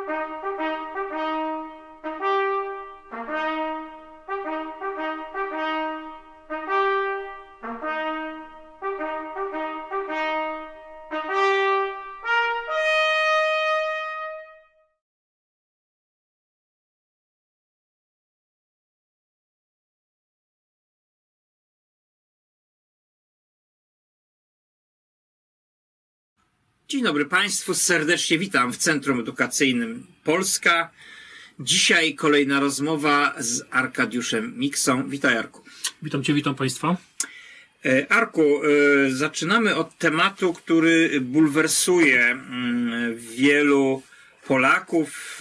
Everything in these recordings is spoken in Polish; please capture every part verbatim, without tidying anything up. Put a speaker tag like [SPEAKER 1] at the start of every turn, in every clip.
[SPEAKER 1] Dzień dobry Państwu, serdecznie witam w Centrum Edukacyjnym Polska. Dzisiaj kolejna rozmowa z Arkadiuszem Miksą. Witaj, Arku.
[SPEAKER 2] Witam Cię, witam Państwa.
[SPEAKER 1] Arku, zaczynamy od tematu, który bulwersuje wielu Polaków,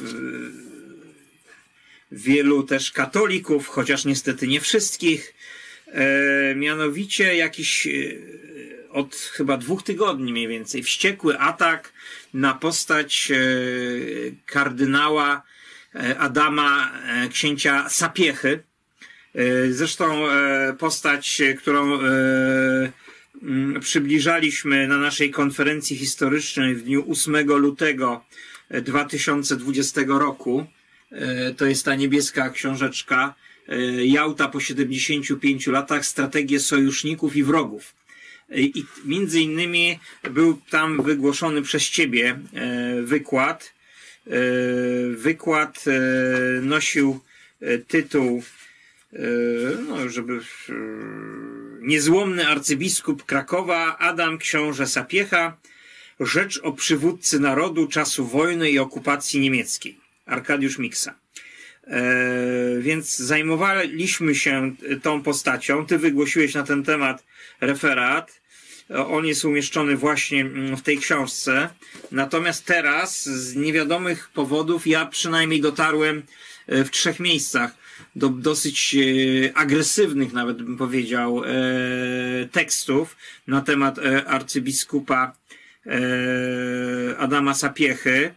[SPEAKER 1] wielu też katolików, chociaż niestety nie wszystkich. Mianowicie jakiś od chyba dwóch tygodni mniej więcej wściekły atak na postać kardynała Adama, księcia Sapiechy. Zresztą postać, którą przybliżaliśmy na naszej konferencji historycznej w dniu ósmego lutego dwa tysiące dwudziestego roku. To jest ta niebieska książeczka Jałta po siedemdziesięciu pięciu latach, strategie sojuszników i wrogów. I między innymi był tam wygłoszony przez Ciebie wykład. Wykład nosił tytuł, no, żeby niezłomny arcybiskup Krakowa Adam książę Sapiecha, rzecz o przywódcy narodu czasu wojny i okupacji niemieckiej. Arkadiusz Miksa. Więc zajmowaliśmy się tą postacią. Ty wygłosiłeś na ten temat referat. On jest umieszczony właśnie w tej książce. Natomiast teraz z niewiadomych powodów ja przynajmniej dotarłem w trzech miejscach do dosyć agresywnych, nawet bym powiedział, tekstów na temat arcybiskupa Adama Sapiechy.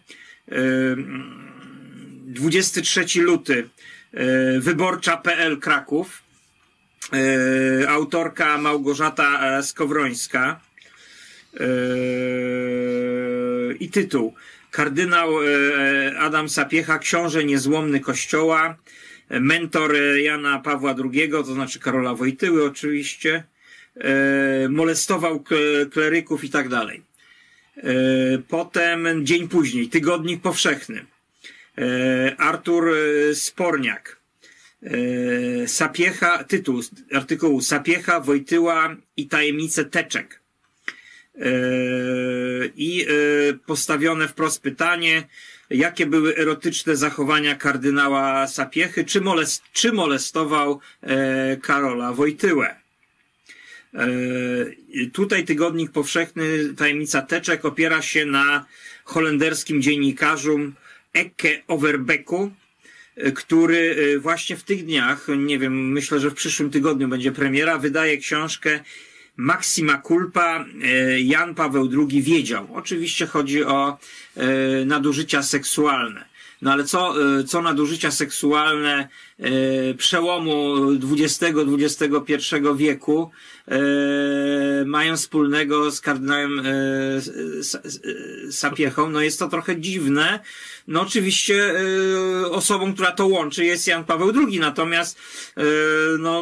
[SPEAKER 1] dwudziestego trzeciego lutego wyborcza kropka pe el Kraków. Autorka Małgorzata Skowrońska. I tytuł: Kardynał Adam Sapiecha, książę niezłomny Kościoła, mentor Jana Pawła drugiego, to znaczy Karola Wojtyły oczywiście, molestował kleryków i tak dalej. Potem dzień później, Tygodnik Powszechny. Artur Sporniak. Sapiecha, tytuł artykułu: Sapiecha, Wojtyła i tajemnice teczek. I postawione wprost pytanie, jakie były erotyczne zachowania kardynała Sapiechy, czy, molest, czy molestował Karola Wojtyłę. Tutaj Tygodnik Powszechny, tajemnica teczek, opiera się na holenderskim dziennikarzu Ecke Overbecku, który właśnie w tych dniach, nie wiem, myślę, że w przyszłym tygodniu będzie premiera, wydaje książkę Maxima Culpa, Jan Paweł drugi wiedział. Oczywiście chodzi o nadużycia seksualne. No ale co, co nadużycia seksualne przełomu dwudziestego do dwudziestego pierwszego wieku mają wspólnego z kardynałem Sapiechą? No jest to trochę dziwne. No oczywiście osobą, która to łączy, jest Jan Paweł drugi, natomiast no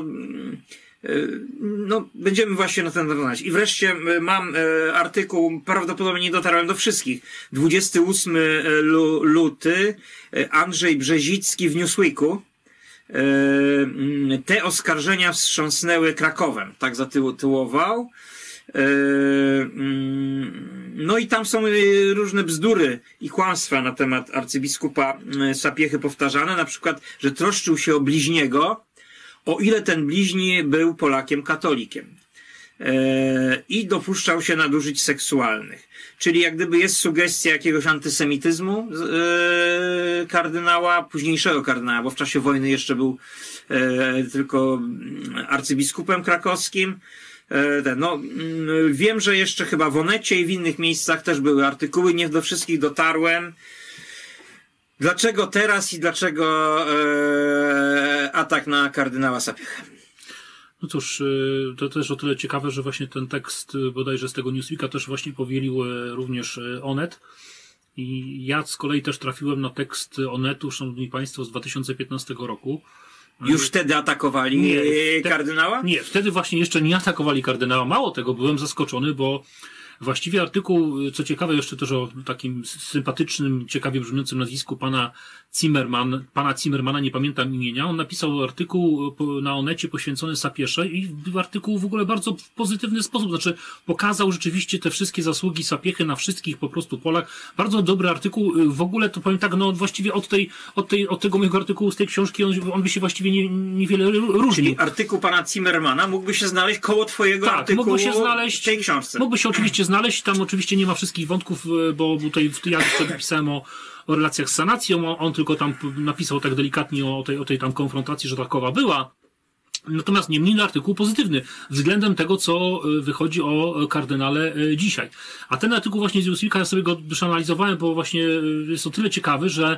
[SPEAKER 1] No, będziemy właśnie na ten temat. I wreszcie mam artykuł, prawdopodobnie nie dotarłem do wszystkich. dwudziestego ósmego lutego, Andrzej Brzezicki w Newsweeku. Te oskarżenia wstrząsnęły Krakowem, tak zatytułował. No i tam są różne bzdury i kłamstwa na temat arcybiskupa Sapiechy powtarzane, na przykład, że troszczył się o bliźniego, o ile ten bliźni był Polakiem katolikiem. I dopuszczał się nadużyć seksualnych. Czyli jak gdyby jest sugestia jakiegoś antysemityzmu kardynała, późniejszego kardynała, bo w czasie wojny jeszcze był tylko arcybiskupem krakowskim. No, wiem, że jeszcze chyba w Onecie i w innych miejscach też były artykuły, nie do wszystkich dotarłem. Dlaczego teraz i dlaczego e, atak na kardynała Sapiechę?
[SPEAKER 2] No cóż, to też o tyle ciekawe, że właśnie ten tekst bodajże z tego Newsweeka też właśnie powielił również Onet. I ja z kolei też trafiłem na tekst Onetu, szanowni państwo, z dwa tysiące piętnastego roku.
[SPEAKER 1] Już wtedy atakowali nie, te, kardynała?
[SPEAKER 2] Nie, wtedy właśnie jeszcze nie atakowali kardynała. Mało tego, byłem zaskoczony, bo właściwie artykuł, co ciekawe, jeszcze też o takim sympatycznym, ciekawie brzmiącym nazwisku pana Zimmerman, pana Zimmermana, nie pamiętam imienia, on napisał artykuł na Onecie poświęcony Sapiesze i był artykuł w ogóle bardzo w pozytywny sposób, znaczy pokazał rzeczywiście te wszystkie zasługi Sapiechy na wszystkich po prostu polach. Bardzo dobry artykuł, w ogóle to powiem tak, no właściwie od tej, od tej, od tego mojego artykułu z tej książki, on, on by się właściwie nie, niewiele różnił.
[SPEAKER 1] Czyli artykuł pana Zimmermana mógłby się znaleźć koło twojego
[SPEAKER 2] tak,
[SPEAKER 1] artykułu
[SPEAKER 2] mógłby się znaleźć,
[SPEAKER 1] w tej książce.
[SPEAKER 2] Mógłby się oczywiście znaleźć, tam oczywiście nie ma wszystkich wątków, bo tutaj ja jeszcze pisałem o, o relacjach z sanacją, on tylko tam napisał tak delikatnie o tej, o tej tam konfrontacji, że takowa była. Natomiast niemniej artykuł pozytywny względem tego, co wychodzi o kardynale dzisiaj. A ten artykuł właśnie z Newsweeka, ja sobie go przeanalizowałem, bo właśnie jest o tyle ciekawy, że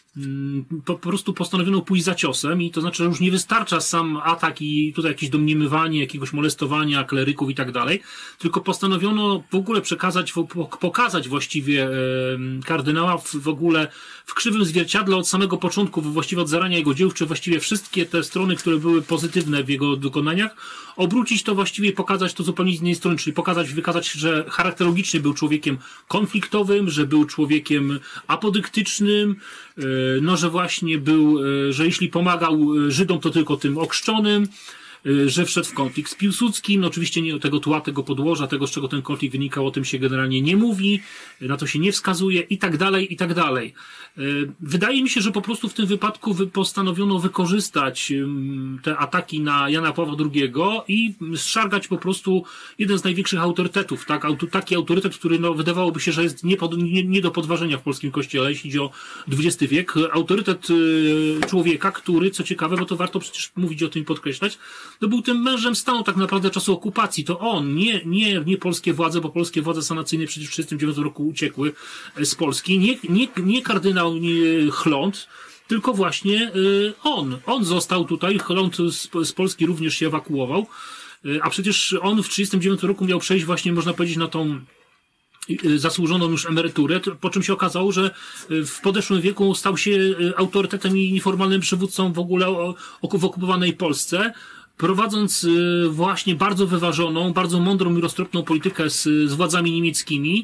[SPEAKER 2] Po, po prostu postanowiono pójść za ciosem i to znaczy, że już nie wystarcza sam atak i tutaj jakieś domniemywanie jakiegoś molestowania kleryków i tak dalej, tylko postanowiono w ogóle przekazać, pokazać właściwie e, kardynała w, w ogóle w krzywym zwierciadle od samego początku, właściwie od zarania jego dzieł, czy właściwie wszystkie te strony, które były pozytywne w jego dokonaniach, obrócić to właściwie i pokazać to zupełnie z innej strony, czyli pokazać, wykazać, że charakterologicznie był człowiekiem konfliktowym, że był człowiekiem apodyktycznym, no, że właśnie był, że jeśli pomagał Żydom, to tylko tym okrzczonym, że wszedł w konflikt z Piłsudskim, no oczywiście nie tego tła, tego podłoża, tego, z czego ten konflikt wynikał, o tym się generalnie nie mówi, na to się nie wskazuje i tak dalej, i tak dalej. Wydaje mi się, że po prostu w tym wypadku postanowiono wykorzystać te ataki na Jana Pawła drugiego i zszargać po prostu jeden z największych autorytetów, tak? Taki autorytet, który no, wydawałoby się, że jest nie, pod, nie, nie do podważenia w polskim kościele, jeśli chodzi o dwudziesty wiek. Autorytet człowieka, który, co ciekawe, bo to warto przecież mówić o tym i podkreślać, to był tym mężem stanu tak naprawdę czasu okupacji. To on, nie, nie, nie polskie władze, bo polskie władze sanacyjne przecież w tysiąc dziewięćset trzydziestym dziewiątym roku uciekły z Polski. Nie, nie, nie kardynał nie Chląd, tylko właśnie on. On został tutaj, Chląd z, z Polski również się ewakuował, a przecież on w tysiąc dziewięćset trzydziestym dziewiątym roku miał przejść właśnie, można powiedzieć, na tą zasłużoną już emeryturę, po czym się okazało, że w podeszłym wieku stał się autorytetem i nieformalnym przywódcą w ogóle w okupowanej Polsce, prowadząc właśnie bardzo wyważoną, bardzo mądrą i roztropną politykę z, z władzami niemieckimi,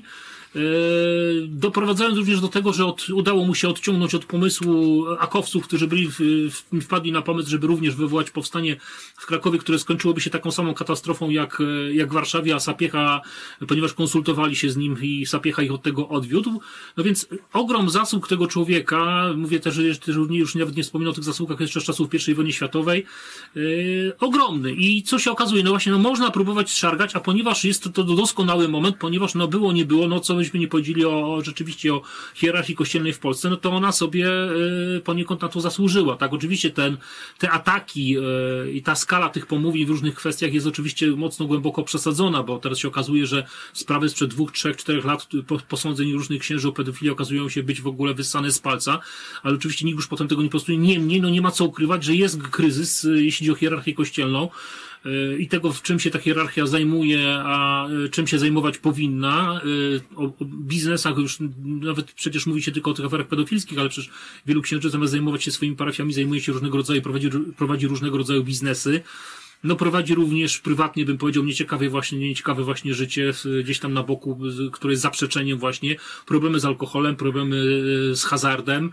[SPEAKER 2] doprowadzając również do tego, że od, udało mu się odciągnąć od pomysłu akowców, którzy byli w, w, wpadli na pomysł, żeby również wywołać powstanie w Krakowie, które skończyłoby się taką samą katastrofą jak, jak w Warszawie, a Sapiecha, ponieważ konsultowali się z nim i Sapiecha ich od tego odwiódł. No więc ogrom zasług tego człowieka, mówię też, że już nawet nie wspominam o tych zasługach jeszcze z czasów pierwszej wojny światowej, yy, ogromny. I co się okazuje? No właśnie, no można próbować szargać, a ponieważ jest to, to doskonały moment, ponieważ no było, nie było, no co myśmy nie powiedzieli o, o rzeczywiście o hierarchii kościelnej w Polsce, no to ona sobie y, poniekąd na to zasłużyła. Tak, oczywiście ten, te ataki y, i ta skala tych pomówień w różnych kwestiach jest oczywiście mocno głęboko przesadzona, bo teraz się okazuje, że sprawy sprzed dwóch, trzech, czterech lat po, posądzeń różnych księży o pedofilię okazują się być w ogóle wyssane z palca, ale oczywiście nikt już potem tego nie postuluje. Niemniej, no nie ma co ukrywać, że jest kryzys, y, jeśli chodzi o hierarchię kościelną, i tego, w czym się ta hierarchia zajmuje, a czym się zajmować powinna. O biznesach już nawet przecież mówi się tylko o tych aferach pedofilskich, ale przecież wielu księży zamiast zajmować się swoimi parafiami, zajmuje się różnego rodzaju, prowadzi, prowadzi różnego rodzaju biznesy. No prowadzi również prywatnie, bym powiedział, nieciekawe właśnie, nieciekawe właśnie życie gdzieś tam na boku, które jest zaprzeczeniem właśnie, problemy z alkoholem, problemy z hazardem,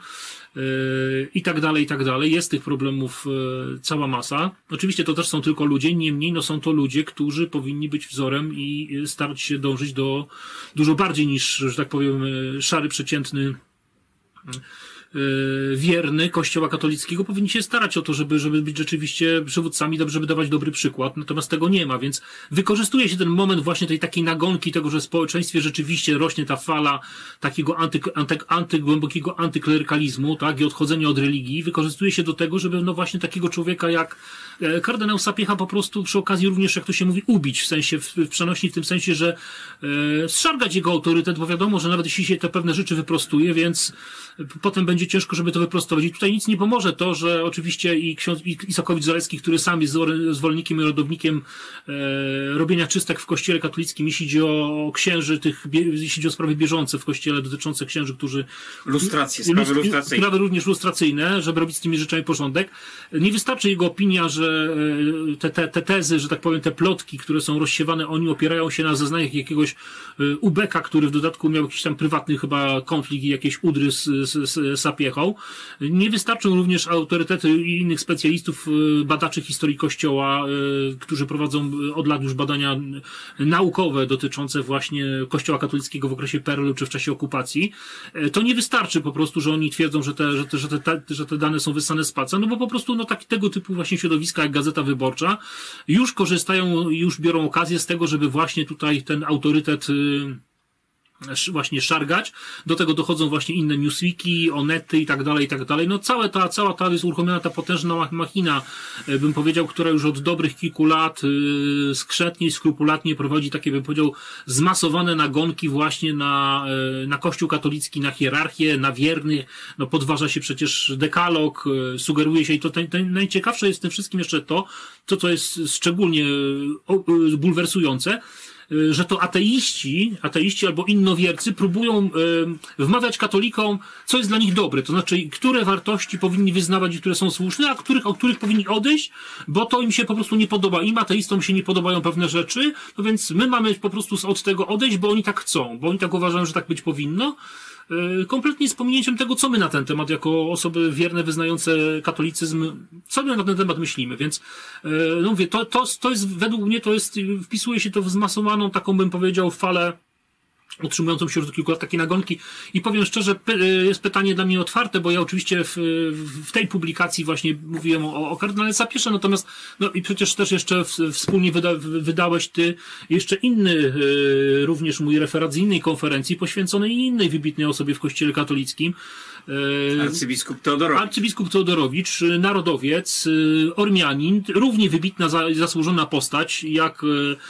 [SPEAKER 2] i tak dalej, i tak dalej. Jest tych problemów cała masa. Oczywiście to też są tylko ludzie, niemniej no są to ludzie, którzy powinni być wzorem i starać się dążyć do dużo bardziej niż, że tak powiem, szary, przeciętny wierny Kościoła katolickiego, powinni się starać o to, żeby, żeby być rzeczywiście przywódcami, żeby dawać dobry przykład, natomiast tego nie ma, więc wykorzystuje się ten moment właśnie tej takiej nagonki tego, że w społeczeństwie rzeczywiście rośnie ta fala takiego anty, anty, anty, głębokiego antyklerykalizmu, tak, i odchodzenia od religii, wykorzystuje się do tego, żeby no właśnie takiego człowieka jak kardynał Sapiecha po prostu przy okazji również, jak to się mówi, ubić, w sensie, w, w przenośni w tym sensie, że e, zszargać jego autorytet, bo wiadomo, że nawet jeśli się te pewne rzeczy wyprostuje, więc potem będzie będzie ciężko, żeby to wyprostować. I tutaj nic nie pomoże to, że oczywiście i ksiądz i Isakowicz-Zaleski, który sam jest zwolennikiem i rodownikiem e, robienia czystek w kościele katolickim, jeśli chodzi o księży, tych, jeśli chodzi o sprawy bieżące w kościele dotyczące księży, którzy...
[SPEAKER 1] Lustracje, sprawy lustracyjne.
[SPEAKER 2] Sprawy również lustracyjne, żeby robić z tymi rzeczami porządek. Nie wystarczy jego opinia, że te, te, te tezy, że tak powiem, te plotki, które są rozsiewane, oni opierają się na zeznaniach jakiegoś ubeka, który w dodatku miał jakiś tam prywatny chyba konflikt i jakieś udry z, z, z Sapiechą. Nie wystarczą również autorytety innych specjalistów, badaczy historii Kościoła, którzy prowadzą od lat już badania naukowe dotyczące właśnie Kościoła katolickiego w okresie P R L u czy w czasie okupacji. To nie wystarczy po prostu, że oni twierdzą, że te, że te, że te, że te dane są wyssane z palca, no bo po prostu no tak, tego typu właśnie środowiska jak Gazeta Wyborcza już korzystają, już biorą okazję z tego, żeby właśnie tutaj ten autorytet właśnie szargać. Do tego dochodzą właśnie inne newswiki, onety i tak dalej, i tak dalej. No całe ta, cała ta jest uruchomiona ta potężna machina, bym powiedział, która już od dobrych kilku lat yy, skrzętnie i skrupulatnie prowadzi takie, bym powiedział, zmasowane nagonki właśnie na, yy, na Kościół katolicki, na hierarchię, na wiernych. No podważa się przecież dekalog, yy, sugeruje się i to te, te, najciekawsze jest w tym wszystkim jeszcze to, to co jest szczególnie yy, bulwersujące, że to ateiści, ateiści albo innowiercy próbują y, wmawiać katolikom, co jest dla nich dobre, to znaczy, które wartości powinni wyznawać i które są słuszne, a których, od których powinni odejść, bo to im się po prostu nie podoba. Im ateistom się nie podobają pewne rzeczy, no więc my mamy po prostu od tego odejść, bo oni tak chcą, bo oni tak uważają, że tak być powinno. Kompletnie z pominięciem tego, co my na ten temat, jako osoby wierne, wyznające katolicyzm, co my na ten temat myślimy, więc no mówię, to, to, to jest, według mnie to jest, wpisuje się to w zmasowaną taką, bym powiedział, falę utrzymującą się już do kilku lat takie nagonki. I powiem szczerze, jest pytanie dla mnie otwarte, bo ja oczywiście w, w tej publikacji właśnie mówiłem o, o kardynale Sapiesza, natomiast no i przecież też jeszcze w, wspólnie wyda, wydałeś ty jeszcze inny, również mój referat z innej konferencji poświęconej innej wybitnej osobie w Kościele katolickim.
[SPEAKER 1] Arcybiskup Teodorowicz.
[SPEAKER 2] Arcybiskup Teodorowicz, narodowiec, Ormianin, równie wybitna, zasłużona postać jak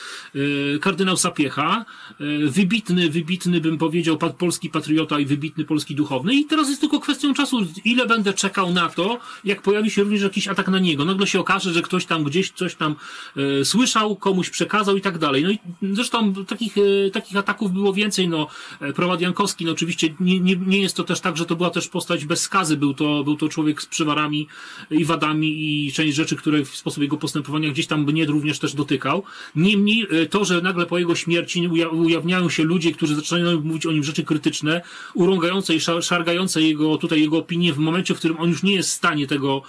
[SPEAKER 2] kardynał Sapiecha, wybitny, wybitny, bym powiedział, polski patriota i wybitny polski duchowny. I teraz jest tylko kwestią czasu, ile będę czekał na to, jak pojawi się również jakiś atak na niego. Nagle się okaże, że ktoś tam gdzieś coś tam e, słyszał, komuś przekazał i tak dalej. No i zresztą takich, e, takich ataków było więcej. No, Prowad Jankowski, no oczywiście nie, nie, nie jest to też tak, że to była też postać bez skazy. Był to, był to człowiek z przewarami i wadami i część rzeczy, które w sposób jego postępowania gdzieś tam mnie również też dotykał. Niemniej to, że nagle po jego śmierci ujawniają się ludzie, którzy zaczynają mówić o nim rzeczy krytyczne, urągające i szargające jego, tutaj jego opinię w momencie, w którym on już nie jest w stanie tego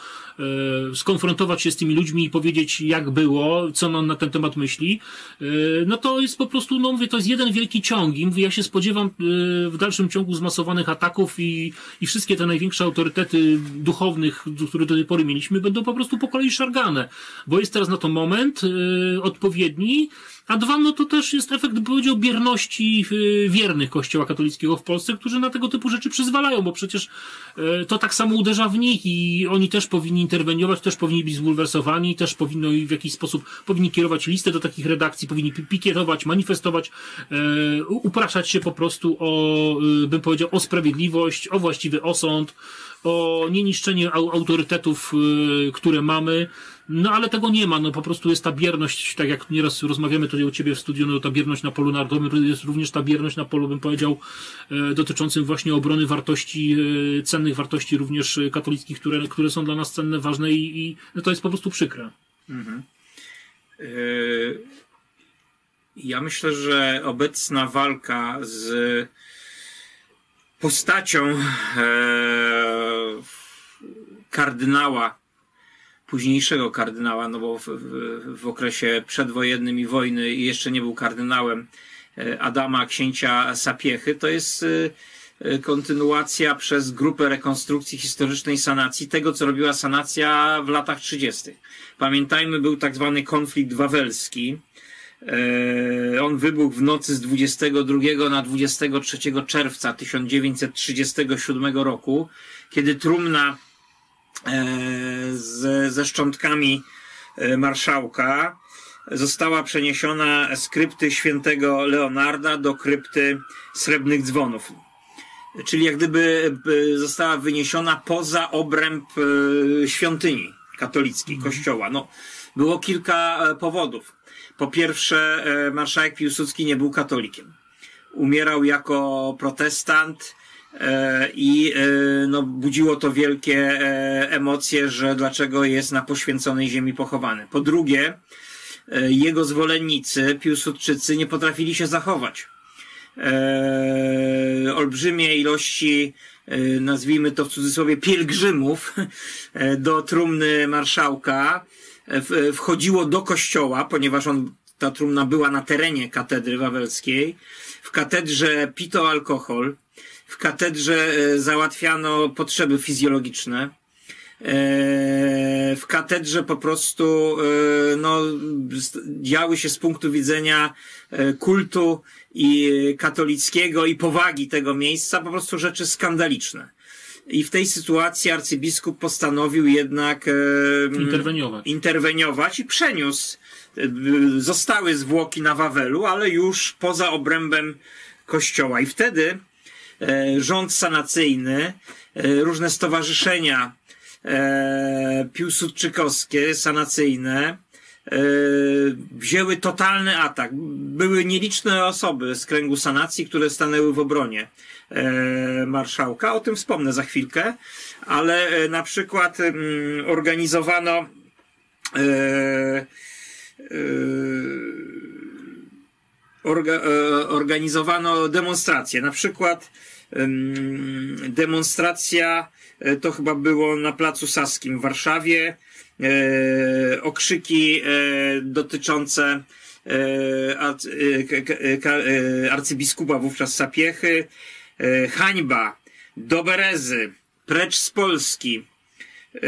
[SPEAKER 2] e, skonfrontować się z tymi ludźmi i powiedzieć, jak było, co on na ten temat myśli, e, no to jest po prostu, no mówię, to jest jeden wielki ciąg i mówię, ja się spodziewam e, w dalszym ciągu zmasowanych ataków i, i wszystkie te największe autorytety duchownych, które do tej pory mieliśmy, będą po prostu po kolei szargane, bo jest teraz na to moment e, odpowiedni. A dwa, no to też jest efekt, bym powiedział, bierności wiernych Kościoła katolickiego w Polsce, którzy na tego typu rzeczy przyzwalają, bo przecież to tak samo uderza w nich i oni też powinni interweniować, też powinni być zbulwersowani, też powinno w jakiś sposób, powinni kierować listę do takich redakcji, powinni pikietować, manifestować, upraszać się po prostu o, bym powiedział, o sprawiedliwość, o właściwy osąd, o nieniszczenie autorytetów, które mamy. No ale tego nie ma, no po prostu jest ta bierność, tak jak nieraz rozmawiamy tutaj u ciebie w studiu, no ta bierność na polu narodowym, jest również ta bierność na polu, bym powiedział, e, dotyczącym właśnie obrony wartości, e, cennych wartości również katolickich, które, które są dla nas cenne, ważne i, i no to jest po prostu przykre. Mhm.
[SPEAKER 1] Yy, ja myślę, że obecna walka z postacią e, kardynała, późniejszego kardynała, no bo w, w, w okresie przedwojennym i wojny i jeszcze nie był kardynałem, Adama, księcia Sapiechy, to jest kontynuacja przez grupę rekonstrukcji historycznej sanacji tego, co robiła sanacja w latach trzydziestych. Pamiętajmy, był tak zwany konflikt wawelski. On wybuchł w nocy z dwudziestego drugiego na dwudziestego trzeciego czerwca tysiąc dziewięćset trzydziestego siódmego roku, kiedy trumna z, ze szczątkami marszałka została przeniesiona z krypty świętego Leonarda do krypty Srebrnych Dzwonów. czyli jak gdyby została wyniesiona poza obręb świątyni katolickiej, mhm. kościoła. No, było kilka powodów. Po pierwsze, marszałek Piłsudski nie był katolikiem. Umierał jako protestant i no, budziło to wielkie emocje, że dlaczego jest na poświęconej ziemi pochowany. Po drugie, jego zwolennicy, piłsudczycy, nie potrafili się zachować. E, olbrzymie ilości, e, nazwijmy to w cudzysłowie, pielgrzymów e, do trumny marszałka e, w, wchodziło do kościoła, ponieważ on, ta trumna była na terenie katedry wawelskiej. W katedrze pito alkohol, w katedrze e, załatwiano potrzeby fizjologiczne. W katedrze po prostu no, działy się z punktu widzenia kultu i katolickiego i powagi tego miejsca po prostu rzeczy skandaliczne. I w tej sytuacji arcybiskup postanowił jednak
[SPEAKER 2] interweniować,
[SPEAKER 1] interweniować i przeniósł. Zostały zwłoki na Wawelu, ale już poza obrębem kościoła. I wtedy rząd sanacyjny, różne stowarzyszenia E, piłsudczykowskie, sanacyjne, e, wzięły totalny atak. Były nieliczne osoby z kręgu sanacji, które stanęły w obronie e, marszałka. O tym wspomnę za chwilkę, ale e, na przykład m, organizowano e, e, orga, e, organizowano demonstracje. Na przykład e, demonstracja to chyba było na Placu Saskim w Warszawie. E, okrzyki e, dotyczące e, arcy, e, arcybiskupa wówczas Sapiechy. E, hańba, do Berezy, precz z Polski. E,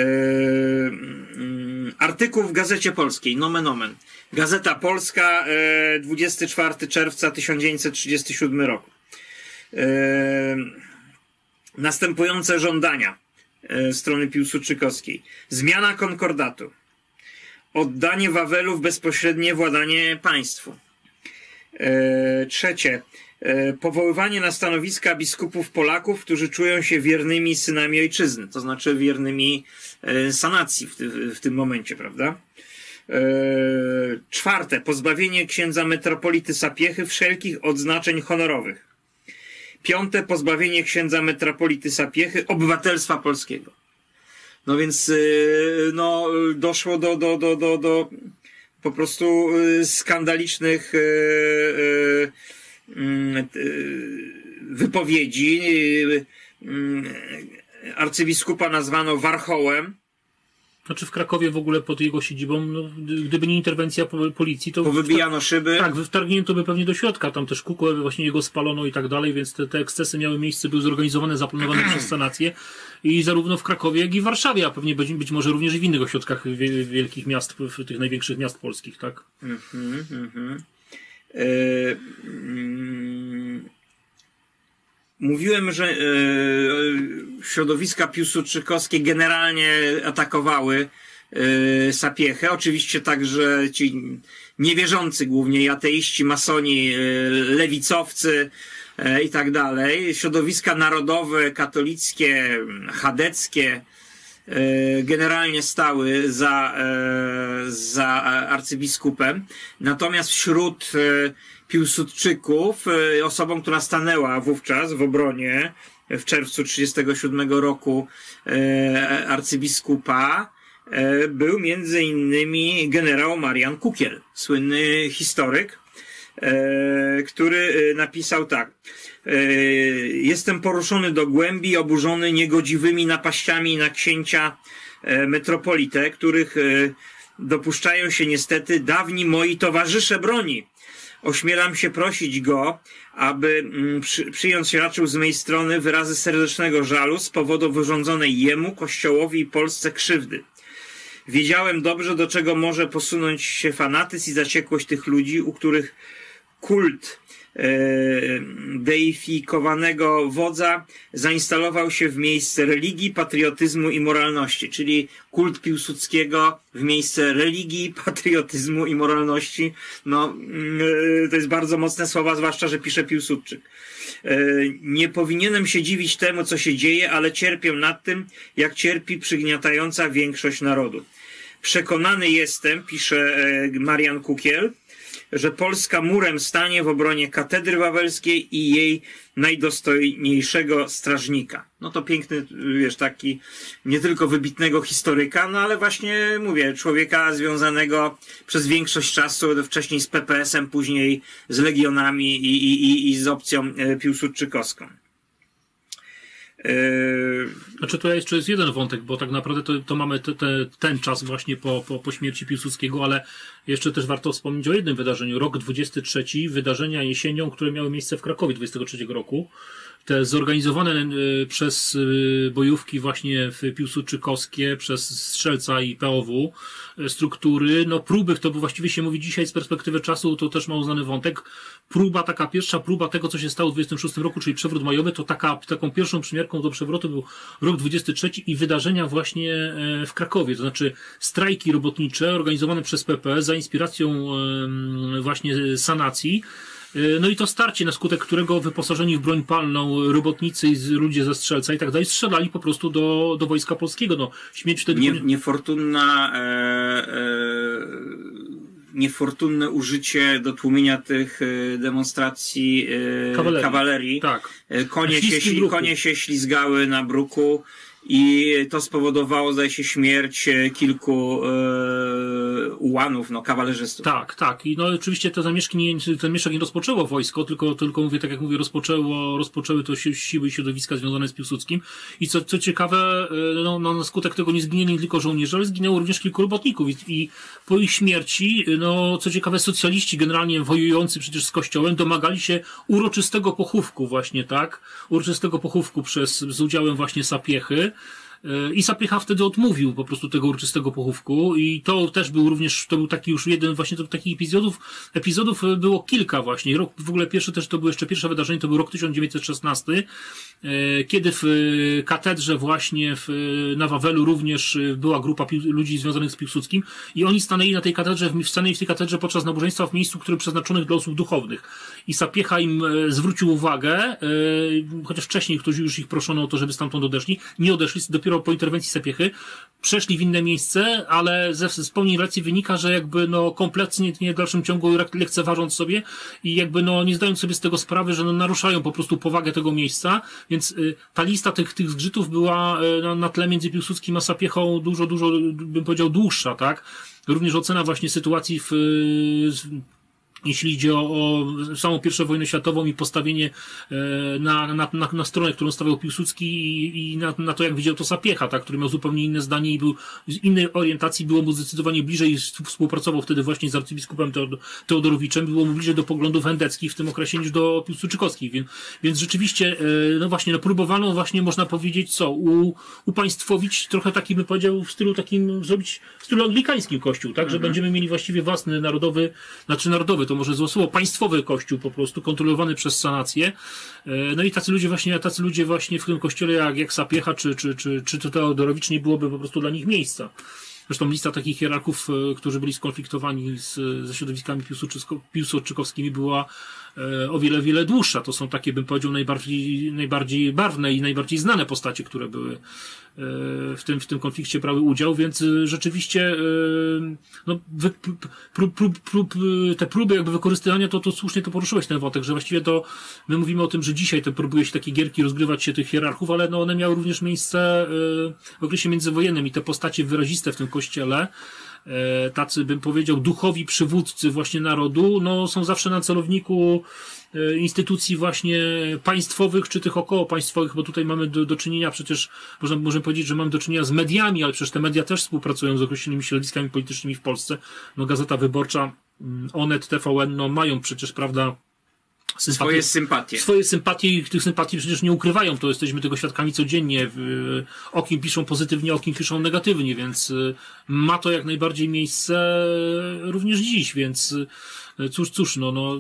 [SPEAKER 1] artykuł w Gazecie Polskiej, nomen omen. Gazeta Polska, e, dwudziestego czwartego czerwca tysiąc dziewięćset trzydziestego siódmego roku. E, następujące żądania strony piłsudczykowskiej. Zmiana konkordatu. Oddanie Wawelu w bezpośrednie władanie państwu. E, trzecie. E, powoływanie na stanowiska biskupów Polaków, którzy czują się wiernymi synami ojczyzny. To znaczy wiernymi e, sanacji w, ty, w tym momencie, prawda? E, czwarte. Pozbawienie księdza metropolity Sapiechy wszelkich odznaczeń honorowych. Piąte, pozbawienie księdza metropolity Sapiechy obywatelstwa polskiego. No więc no, doszło do, do, do, do, do po prostu skandalicznych wypowiedzi. Arcybiskupa nazwano warchołem.
[SPEAKER 2] Znaczy w Krakowie w ogóle pod jego siedzibą, no, gdyby nie interwencja policji, to...
[SPEAKER 1] Powybijano szyby.
[SPEAKER 2] Tak, wtargnięto by pewnie do środka, tam też kukłę, właśnie jego spalono i tak dalej, więc te, te ekscesy miały miejsce, były zorganizowane, zaplanowane przez sanację i zarówno w Krakowie, jak i w Warszawie, a pewnie być, być może również i w innych ośrodkach wielkich miast, w tych największych miast polskich, tak? Mhm, mhm. E, mm,
[SPEAKER 1] mówiłem, że e, środowiska piłsudczykowskie generalnie atakowały e, Sapiechę. Oczywiście także ci niewierzący, głównie ateiści, masoni, e, lewicowcy e, i tak dalej. Środowiska narodowe, katolickie, chadeckie e, generalnie stały za, e, za arcybiskupem. Natomiast wśród e, Piłsudczyków, osobą, która stanęła wówczas w obronie w czerwcu tysiąc dziewięćset trzydziestego siódmego roku e, arcybiskupa, e, był między innymi generał Marian Kukiel, słynny historyk, e, który napisał tak. E, Jestem poruszony do głębi, oburzony niegodziwymi napaściami na księcia e, metropolitę, których e, dopuszczają się niestety dawni moi towarzysze broni. Ośmielam się prosić go, aby przy, przyjąć raczył z mej strony wyrazy serdecznego żalu z powodu wyrządzonej jemu, Kościołowi i Polsce krzywdy. Wiedziałem dobrze, do czego może posunąć się fanatyzm i zaciekłość tych ludzi, u których kult deifikowanego wodza zainstalował się w miejsce religii, patriotyzmu i moralności, czyli kult Piłsudskiego w miejsce religii, patriotyzmu i moralności. No, to jest bardzo mocne słowa, zwłaszcza, że pisze Piłsudczyk. Nie powinienem się dziwić temu, co się dzieje, ale cierpię nad tym, jak cierpi przygniatająca większość narodu. Przekonany jestem, pisze Marian Kukiel, że Polska murem stanie w obronie katedry wawelskiej i jej najdostojniejszego strażnika. No to piękny, wiesz, taki nie tylko wybitnego historyka, no ale właśnie, mówię, człowieka związanego przez większość czasu, wcześniej z P P S-em, później z Legionami i, i, i, i z opcją piłsudczykowską.
[SPEAKER 2] Znaczy to jeszcze jest jeden wątek, bo tak naprawdę to, to mamy te, te, ten czas właśnie po, po, po śmierci Piłsudskiego, ale jeszcze też warto wspomnieć o jednym wydarzeniu. Rok dwudziesty trzeci, wydarzenia jesienią, które miały miejsce w Krakowie dwudziestego trzeciego roku. Te zorganizowane przez bojówki właśnie piłsudczykowskie, przez Strzelca i P O W struktury, no próby, to właściwie się mówi dzisiaj z perspektywy czasu, to też ma uznany wątek, próba, taka pierwsza próba tego, co się stało w dwudziestym szóstym roku, czyli przewrót majowy, to taka, taką pierwszą przymiarką do przewrotu był rok dwudziesty trzeci i wydarzenia właśnie w Krakowie, to znaczy strajki robotnicze organizowane przez P P S za inspiracją właśnie sanacji. No i to starcie, na skutek którego wyposażeni w broń palną robotnicy i ludzie ze Strzelca i tak dalej strzelali po prostu do, do Wojska Polskiego. No, śmierć wtedy...
[SPEAKER 1] Nie, niefortunna, e, e, niefortunne użycie do tłumienia tych demonstracji e, kawalerii. kawalerii.
[SPEAKER 2] Tak.
[SPEAKER 1] Konie się, konie się ślizgały na bruku i to spowodowało, zdaje się, śmierć kilku e, ułanów, no, kawalerzystów.
[SPEAKER 2] Tak, tak. I no oczywiście te zamieszki nie, ten mieszek nie rozpoczęło wojsko, tylko, tylko mówię, tak jak mówię, rozpoczęło, rozpoczęły to się siły i środowiska związane z Piłsudskim. I co, co ciekawe, no, no, na skutek tego nie zginęli nie tylko żołnierze, ale zginęło również kilku robotników. I, i po ich śmierci, no, co ciekawe, socjaliści generalnie wojujący przecież z Kościołem domagali się uroczystego pochówku właśnie, tak? Uroczystego pochówku przez, z udziałem właśnie Sapiechy. I Sapiecha wtedy odmówił po prostu tego uroczystego pochówku i to też był również, to był taki już jeden właśnie to, takich epizodów, epizodów było kilka właśnie. Rok, w ogóle pierwsze też to było jeszcze pierwsze wydarzenie, to był rok tysiąc dziewięćset szesnasty, kiedy w katedrze właśnie w, na Wawelu również była grupa pił, ludzi związanych z Piłsudskim i oni stanęli na tej katedrze, stanęli w tej katedrze podczas nabożeństwa w miejscu, które przeznaczonych dla osób duchownych. I Sapiecha im zwrócił uwagę, chociaż wcześniej ktoś już ich proszono o to, żeby stamtąd odeszli, nie odeszli, dopiero po interwencji Sapiechy przeszli w inne miejsce, ale ze wspomnień relacji wynika, że jakby no kompletnie nie w dalszym ciągu lekceważąc sobie i jakby no nie zdając sobie z tego sprawy, że no naruszają po prostu powagę tego miejsca, więc y, ta lista tych, tych zgrzytów była y, na, na tle między Piłsudskim a Sapiechą dużo, dużo, bym powiedział, dłuższa, tak? Również ocena właśnie sytuacji w y, jeśli idzie o, o samą pierwszą wojnę światową i postawienie e, na, na, na, na stronę, którą stawiał Piłsudski i, i na, na to, jak widział to Sapiecha, tak, który miał zupełnie inne zdanie i był z innej orientacji, było mu zdecydowanie bliżej i współpracował wtedy właśnie z arcybiskupem Teodorowiczem, było mu bliżej do poglądów hendeckich w tym okresie niż do piłsudczykowskich, więc, więc rzeczywiście, e, no właśnie, no próbowano właśnie, można powiedzieć, co, u, upaństwowić trochę taki, bym powiedział, w stylu takim, zrobić w stylu anglikańskim kościół, tak, mhm. że będziemy mieli właściwie własny narodowy, znaczy narodowy, to może złe słowo, państwowy kościół po prostu, kontrolowany przez sanację. No i tacy ludzie właśnie, tacy ludzie właśnie w tym kościele jak, jak Sapiecha czy, czy, czy, czy Teodorowicz nie byłoby po prostu dla nich miejsca. Zresztą lista takich hierarchów, którzy byli skonfliktowani z, ze środowiskami piłsudczykowskimi była o wiele, wiele dłuższa. To są takie, bym powiedział, najbardziej, najbardziej barwne i najbardziej znane postacie, które były w tym, w tym konflikcie brały udział, więc rzeczywiście no, wy, prób, prób, prób, te próby jakby wykorzystywania, to, to słusznie to poruszyłeś ten wątek, że właściwie to my mówimy o tym, że dzisiaj te próbuje się takie gierki rozgrywać się tych hierarchów, ale no one miały również miejsce w okresie międzywojennym i te postacie wyraziste w tym kościele, tacy, bym powiedział, duchowi przywódcy właśnie narodu, no są zawsze na celowniku instytucji właśnie państwowych, czy tych około państwowych, bo tutaj mamy do, do czynienia przecież, można, możemy powiedzieć, że mamy do czynienia z mediami, ale przecież te media też współpracują z określonymi środowiskami politycznymi w Polsce. No Gazeta Wyborcza, Onet, T V N, no mają przecież, prawda,
[SPEAKER 1] Sympatie, swoje sympatie.
[SPEAKER 2] Swoje sympatie i tych sympatii przecież nie ukrywają, to jesteśmy tego świadkami codziennie. O kim piszą pozytywnie, o kim piszą negatywnie, więc ma to jak najbardziej miejsce również dziś, więc cóż, cóż, no, no,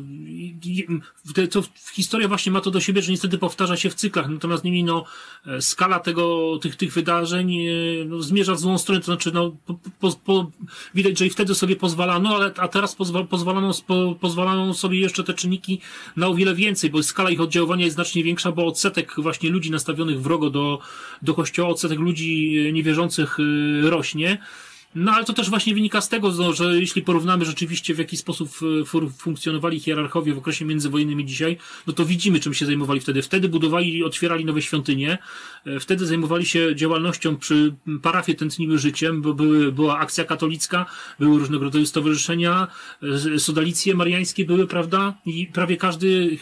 [SPEAKER 2] to historia właśnie ma to do siebie, że niestety powtarza się w cyklach, natomiast niemniej, no, skala tego, tych, tych wydarzeń, no, zmierza w złą stronę, to znaczy, no, po, po, po, widać, że i wtedy sobie pozwalano, ale, a teraz pozwa, pozwalano, po, pozwalają sobie jeszcze te czynniki na o wiele więcej, bo skala ich oddziaływania jest znacznie większa, bo odsetek właśnie ludzi nastawionych wrogo do, do kościoła, odsetek ludzi niewierzących rośnie. No ale to też właśnie wynika z tego, no, że jeśli porównamy rzeczywiście w jaki sposób funkcjonowali hierarchowie w okresie międzywojennym i dzisiaj, no to widzimy, czym się zajmowali wtedy. Wtedy budowali i otwierali nowe świątynie, wtedy zajmowali się działalnością przy parafie tętniły życiem, bo były, była akcja katolicka, były różnego rodzaju stowarzyszenia, sodalicje mariańskie były, prawda? I prawie każdy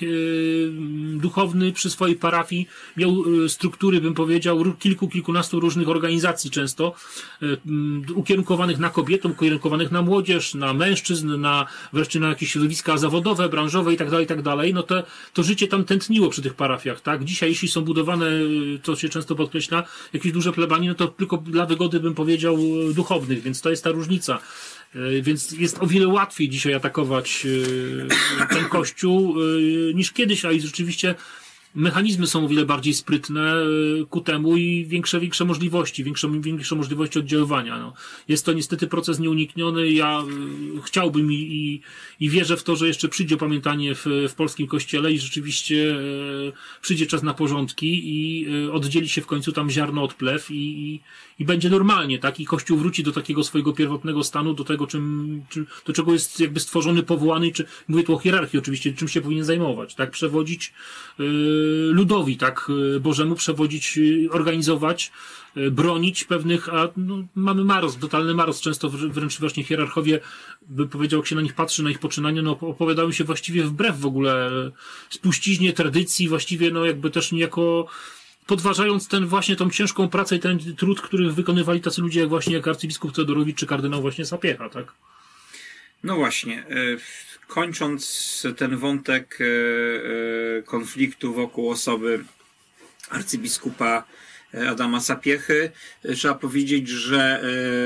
[SPEAKER 2] e, duchowny przy swojej parafii miał struktury, bym powiedział, kilku, kilkunastu różnych organizacji często, e, ukierunkowanych ukierunkowanych na kobiety, ukierunkowanych na młodzież, na mężczyzn, na wreszcie na jakieś środowiska zawodowe, branżowe i tak dalej, i tak dalej. No to, to życie tam tętniło przy tych parafiach, tak? Dzisiaj, jeśli są budowane, to się często podkreśla, jakieś duże plebanie, no to tylko dla wygody, bym powiedział, duchownych, więc to jest ta różnica. Więc jest o wiele łatwiej dzisiaj atakować ten kościół niż kiedyś, a i rzeczywiście mechanizmy są o wiele bardziej sprytne ku temu i większe, większe możliwości, większe, większe możliwości oddziaływania. No. Jest to niestety proces nieunikniony. Ja chciałbym i, i, i wierzę w to, że jeszcze przyjdzie opamiętanie w, w polskim kościele i rzeczywiście e, przyjdzie czas na porządki i e, oddzieli się w końcu tam ziarno od plew i, i, i będzie normalnie, tak? I Kościół wróci do takiego swojego pierwotnego stanu, do tego, czym, czym, do czego jest jakby stworzony, powołany, czy, mówię tu o hierarchii oczywiście, czym się powinien zajmować, tak? Przewodzić e, ludowi, tak, Bożemu, przewodzić, organizować, bronić pewnych, a no, mamy maroz, totalny maroz, często wręcz właśnie hierarchowie, by powiedział, jak się na nich patrzy, na ich poczynania, no opowiadają się właściwie wbrew w ogóle spuściźnie tradycji, właściwie no jakby też niejako podważając ten właśnie tą ciężką pracę i ten trud, który wykonywali tacy ludzie jak właśnie jak arcybiskup Teodorowicz czy kardynał właśnie Sapiecha, tak?
[SPEAKER 1] No właśnie, kończąc ten wątek konfliktu wokół osoby arcybiskupa Adama Sapiechy, trzeba powiedzieć, że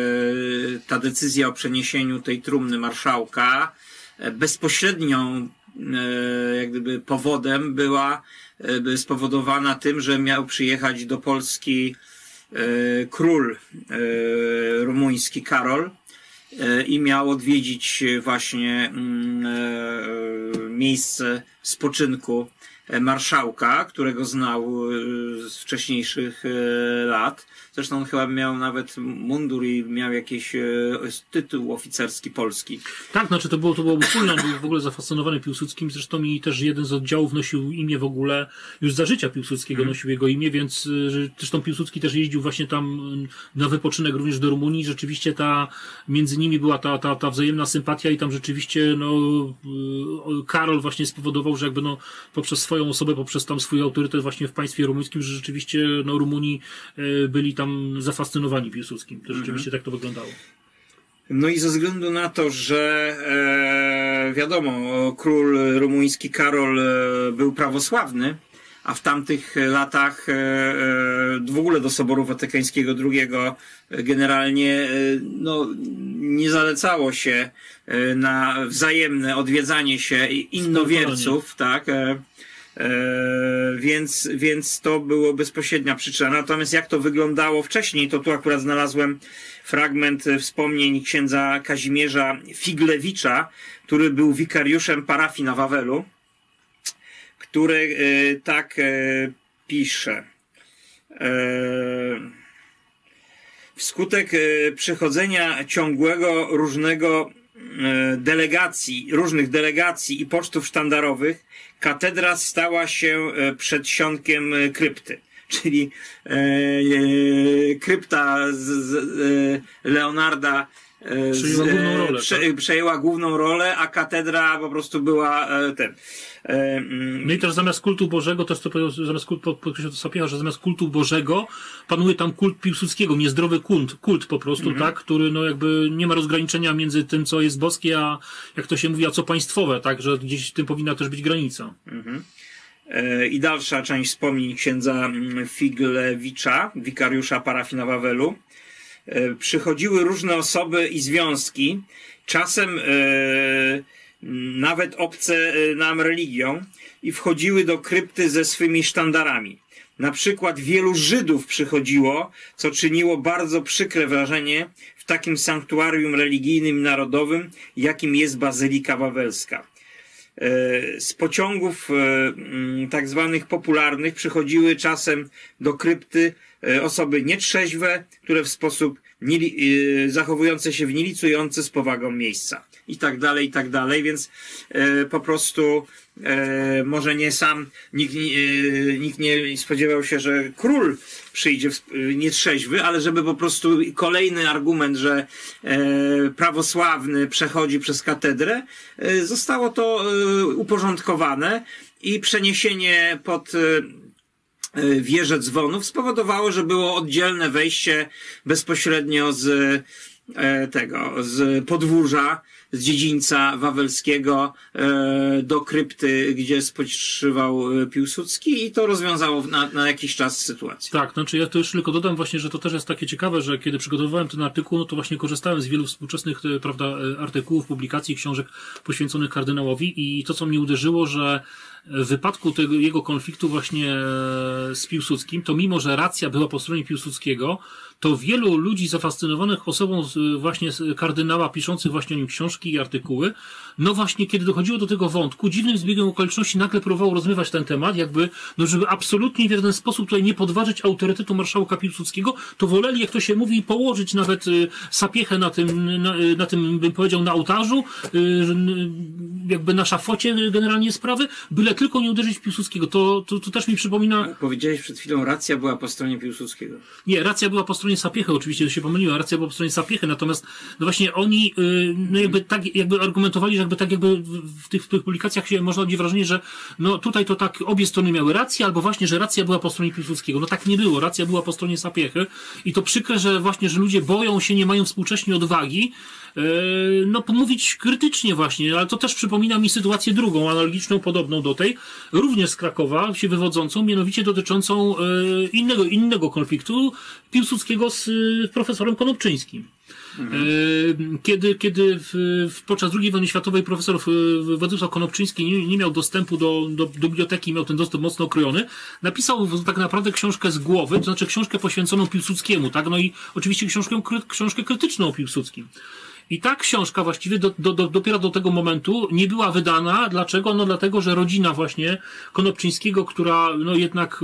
[SPEAKER 1] ta decyzja o przeniesieniu tej trumny marszałka bezpośrednią jak gdyby powodem była spowodowana tym, że miał przyjechać do Polski król rumuński Karol i miał odwiedzić właśnie miejsce spoczynku marszałka, którego znał z wcześniejszych lat. Zresztą on chyba miał nawet mundur i miał jakiś tytuł oficerski polski.
[SPEAKER 2] Tak, znaczy to było, to było wspólne, on był w ogóle zafascynowany Piłsudskim, zresztą i też jeden z oddziałów nosił imię w ogóle, już za życia Piłsudskiego hmm. nosił jego imię, więc zresztą Piłsudski też jeździł właśnie tam na wypoczynek również do Rumunii, rzeczywiście ta, między nimi była ta, ta, ta wzajemna sympatia i tam rzeczywiście, no, Karol właśnie spowodował, że jakby no, poprzez swoją osobę, poprzez tam swój autorytet właśnie w państwie rumuńskim, że rzeczywiście, no, Rumuni byli tam zafascynowani Piłsudskim. To rzeczywiście mhm. tak to wyglądało.
[SPEAKER 1] No i ze względu na to, że e, wiadomo, król rumuński Karol e, był prawosławny, a w tamtych latach e, e, w ogóle do Soboru Watykańskiego drugiego generalnie e, no, nie zalecało się e, na wzajemne odwiedzanie się innowierców, tak, e, E, więc, więc to było bezpośrednia przyczyna. Natomiast jak to wyglądało wcześniej, to tu akurat znalazłem fragment wspomnień księdza Kazimierza Figlewicza, który był wikariuszem parafii na Wawelu, który e, tak e, pisze. E, wskutek e, przechodzenia ciągłego różnego e, delegacji, różnych delegacji i pocztów sztandarowych, katedra stała się przedsionkiem krypty, czyli e, e, krypta z, z e, Leonarda e, z,
[SPEAKER 2] przejęła, główną rolę,
[SPEAKER 1] prze,
[SPEAKER 2] tak?
[SPEAKER 1] przejęła główną rolę, a katedra po prostu była e, ten. E,
[SPEAKER 2] no i też zamiast kultu Bożego, też to powiedział, zamiast kultu, podkreślał to Sapiecha, że zamiast kultu Bożego panuje tam kult Piłsudskiego, niezdrowy kult, kult po prostu, mm-hmm. tak, który no jakby nie ma rozgraniczenia między tym, co jest boskie, a jak to się mówi, a co państwowe, tak, że gdzieś w tym powinna też być granica.
[SPEAKER 1] Mm-hmm. E, I dalsza część wspomnień księdza Figlewicza, wikariusza parafii na Wawelu. E, przychodziły różne osoby i związki, czasem e, nawet obce nam religią, i wchodziły do krypty ze swymi sztandarami. Na przykład wielu Żydów przychodziło, co czyniło bardzo przykre wrażenie w takim sanktuarium religijnym i narodowym, jakim jest Bazylika Wawelska. Z pociągów tak zwanych popularnych przychodziły czasem do krypty osoby nietrzeźwe, które w sposób nie, zachowujące się w nielicujący z powagą miejsca. I tak dalej, i tak dalej, więc po prostu E, może nie sam, nikt, e, nikt nie spodziewał się, że król przyjdzie w, nietrzeźwy, ale żeby po prostu kolejny argument, że e, prawosławny przechodzi przez katedrę, e, zostało to e, uporządkowane i przeniesienie pod e, wieżę dzwonów spowodowało, że było oddzielne wejście bezpośrednio z e, tego, z podwórza, z dziedzińca wawelskiego e, do krypty, gdzie spoczywał Piłsudski, i to rozwiązało na, na jakiś czas sytuację.
[SPEAKER 2] Tak, znaczy ja to już tylko dodam właśnie, że to też jest takie ciekawe, że kiedy przygotowywałem ten artykuł, no to właśnie korzystałem z wielu współczesnych, prawda, artykułów, publikacji, książek poświęconych kardynałowi, i to, co mnie uderzyło, że w wypadku tego jego konfliktu właśnie z Piłsudskim, to mimo, że racja była po stronie Piłsudskiego, to wielu ludzi zafascynowanych osobą z, właśnie z kardynała, piszących właśnie o nim książki i artykuły, no właśnie kiedy dochodziło do tego wątku, dziwnym zbiegiem okoliczności nagle próbowało rozmywać ten temat, jakby, no żeby absolutnie w żaden sposób tutaj nie podważyć autorytetu marszałka Piłsudskiego, to woleli, jak to się mówi, położyć nawet y, sapiechę na tym, na, na tym, bym powiedział, na ołtarzu, y, jakby na szafocie generalnie sprawy, byle tylko nie uderzyć Piłsudskiego. To, to, to też mi przypomina...
[SPEAKER 1] Powiedziałeś przed chwilą, racja była po stronie Piłsudskiego.
[SPEAKER 2] Nie, racja była po stronie sapiechy, oczywiście, to się pomyliła, racja była po stronie sapiechy, natomiast no właśnie oni y, no jakby tak jakby argumentowali, że jakby tak jakby w tych, w tych publikacjach się można odnieść wrażenie, że no tutaj to tak obie strony miały rację, albo właśnie, że racja była po stronie Piłsudskiego. No tak nie było, racja była po stronie sapiechy, i to przykre, że właśnie, że ludzie boją się, nie mają współcześnie odwagi no pomówić krytycznie właśnie, ale to też przypomina mi sytuację drugą, analogiczną, podobną do tej, również z Krakowa, się wywodzącą, mianowicie dotyczącą innego, innego konfliktu Piłsudskiego z profesorem Konopczyńskim. Mhm. Kiedy, kiedy w, w, podczas drugiej wojny światowej profesor Władysław Konopczyński nie, nie miał dostępu do, do, do biblioteki, miał ten dostęp mocno okrojony, napisał tak naprawdę książkę z głowy, to znaczy książkę poświęconą Piłsudskiemu, tak? No i oczywiście książkę, książkę krytyczną o Piłsudskim. I ta książka właściwie do, do, do, dopiero do tego momentu nie była wydana. Dlaczego? No dlatego, że rodzina właśnie Konopczyńskiego, która no jednak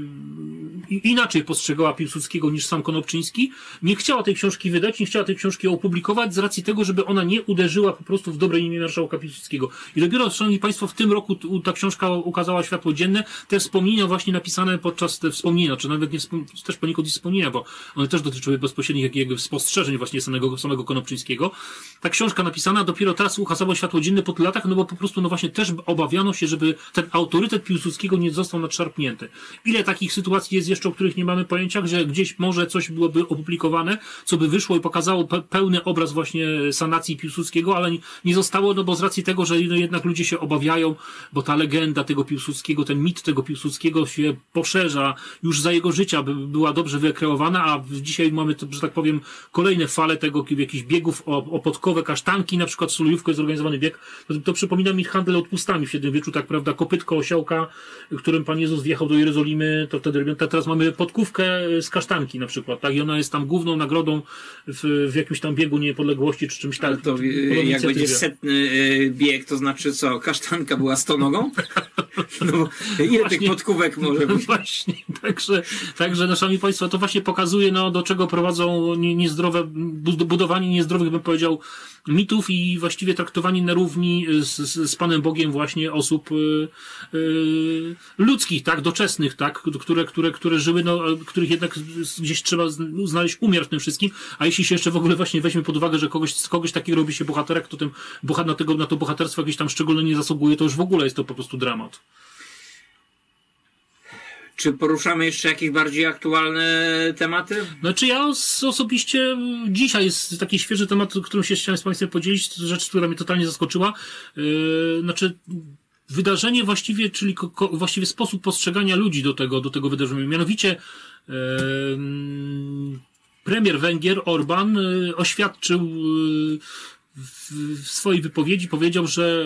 [SPEAKER 2] y, inaczej postrzegała Piłsudskiego niż sam Konopczyński, nie chciała tej książki wydać, nie chciała tej książki opublikować z racji tego, żeby ona nie uderzyła po prostu w dobre imię marszałka Piłsudskiego. I dopiero, szanowni państwo, w tym roku ta książka ukazała światło dzienne. Te wspomnienia właśnie napisane podczas te wspomnienia, czy nawet nie wspom też poniekąd i wspomnienia, bo one też dotyczyły bezpośrednich jakby spostrzeżeń właśnie samego, samego Konopczyńskiego. Ta książka napisana dopiero teraz ukazała światło dzienne po tylu latach, no bo po prostu no właśnie też obawiano się, żeby ten autorytet Piłsudskiego nie został nadszarpnięty. Ile takich sytuacji jest jeszcze, o których nie mamy pojęcia, że gdzieś może coś byłoby opublikowane, co by wyszło i pokazało pe pełny obraz właśnie sanacji Piłsudskiego, ale nie zostało, no bo z racji tego, że no jednak ludzie się obawiają, bo ta legenda tego Piłsudskiego, ten mit tego Piłsudskiego się poszerza, już za jego życia by była dobrze wykreowana, a dzisiaj mamy, to, że tak powiem, kolejne fale tego, jakichś biegów o, o podkowe kasztanki, na przykład w Sulejówku jest zorganizowany bieg, to, to przypomina mi handel odpustami w średniowieczu, tak prawda, kopytko osiołka, którym Pan Jezus wjechał do Jerozolimy, to wtedy teraz mamy podkówkę z kasztanki na przykład, tak, i ona jest tam główną nagrodą w, w jakimś tam biegu niepodległości, czy czymś tak.
[SPEAKER 1] Ale to jak będzie setny bieg, to znaczy co, kasztanka była stonogą? No, ile właśnie, tych podkówek może być?
[SPEAKER 2] Właśnie, także, także no, szanowni państwo, to właśnie pokazuje, no, do czego prowadzą niezdrowe, budowanie niezdrowych, bym powiedział, mitów i właściwie traktowanie na równi z, z, z Panem Bogiem właśnie osób y, y, ludzkich, tak, doczesnych, tak, które, które, które żyły, no, których jednak gdzieś trzeba znaleźć umiar w tym wszystkim, a jeśli się jeszcze w ogóle właśnie weźmie pod uwagę, że kogoś, z kogoś takiego robi się bohaterek, to tym bohat na, tego, na to bohaterstwo jakieś tam szczególnie nie zasługuje, to już w ogóle jest to po prostu dramat.
[SPEAKER 1] Czy poruszamy jeszcze jakieś bardziej aktualne tematy?
[SPEAKER 2] Znaczy ja osobiście dzisiaj jest taki świeży temat, którym się chciałem z Państwem podzielić, rzecz, która mnie totalnie zaskoczyła. Yy, znaczy wydarzenie właściwie, czyli ko właściwie sposób postrzegania ludzi do tego, do tego wydarzenia. Mianowicie yy, premier Węgier, Orbán, yy, oświadczył yy, w swojej wypowiedzi powiedział, że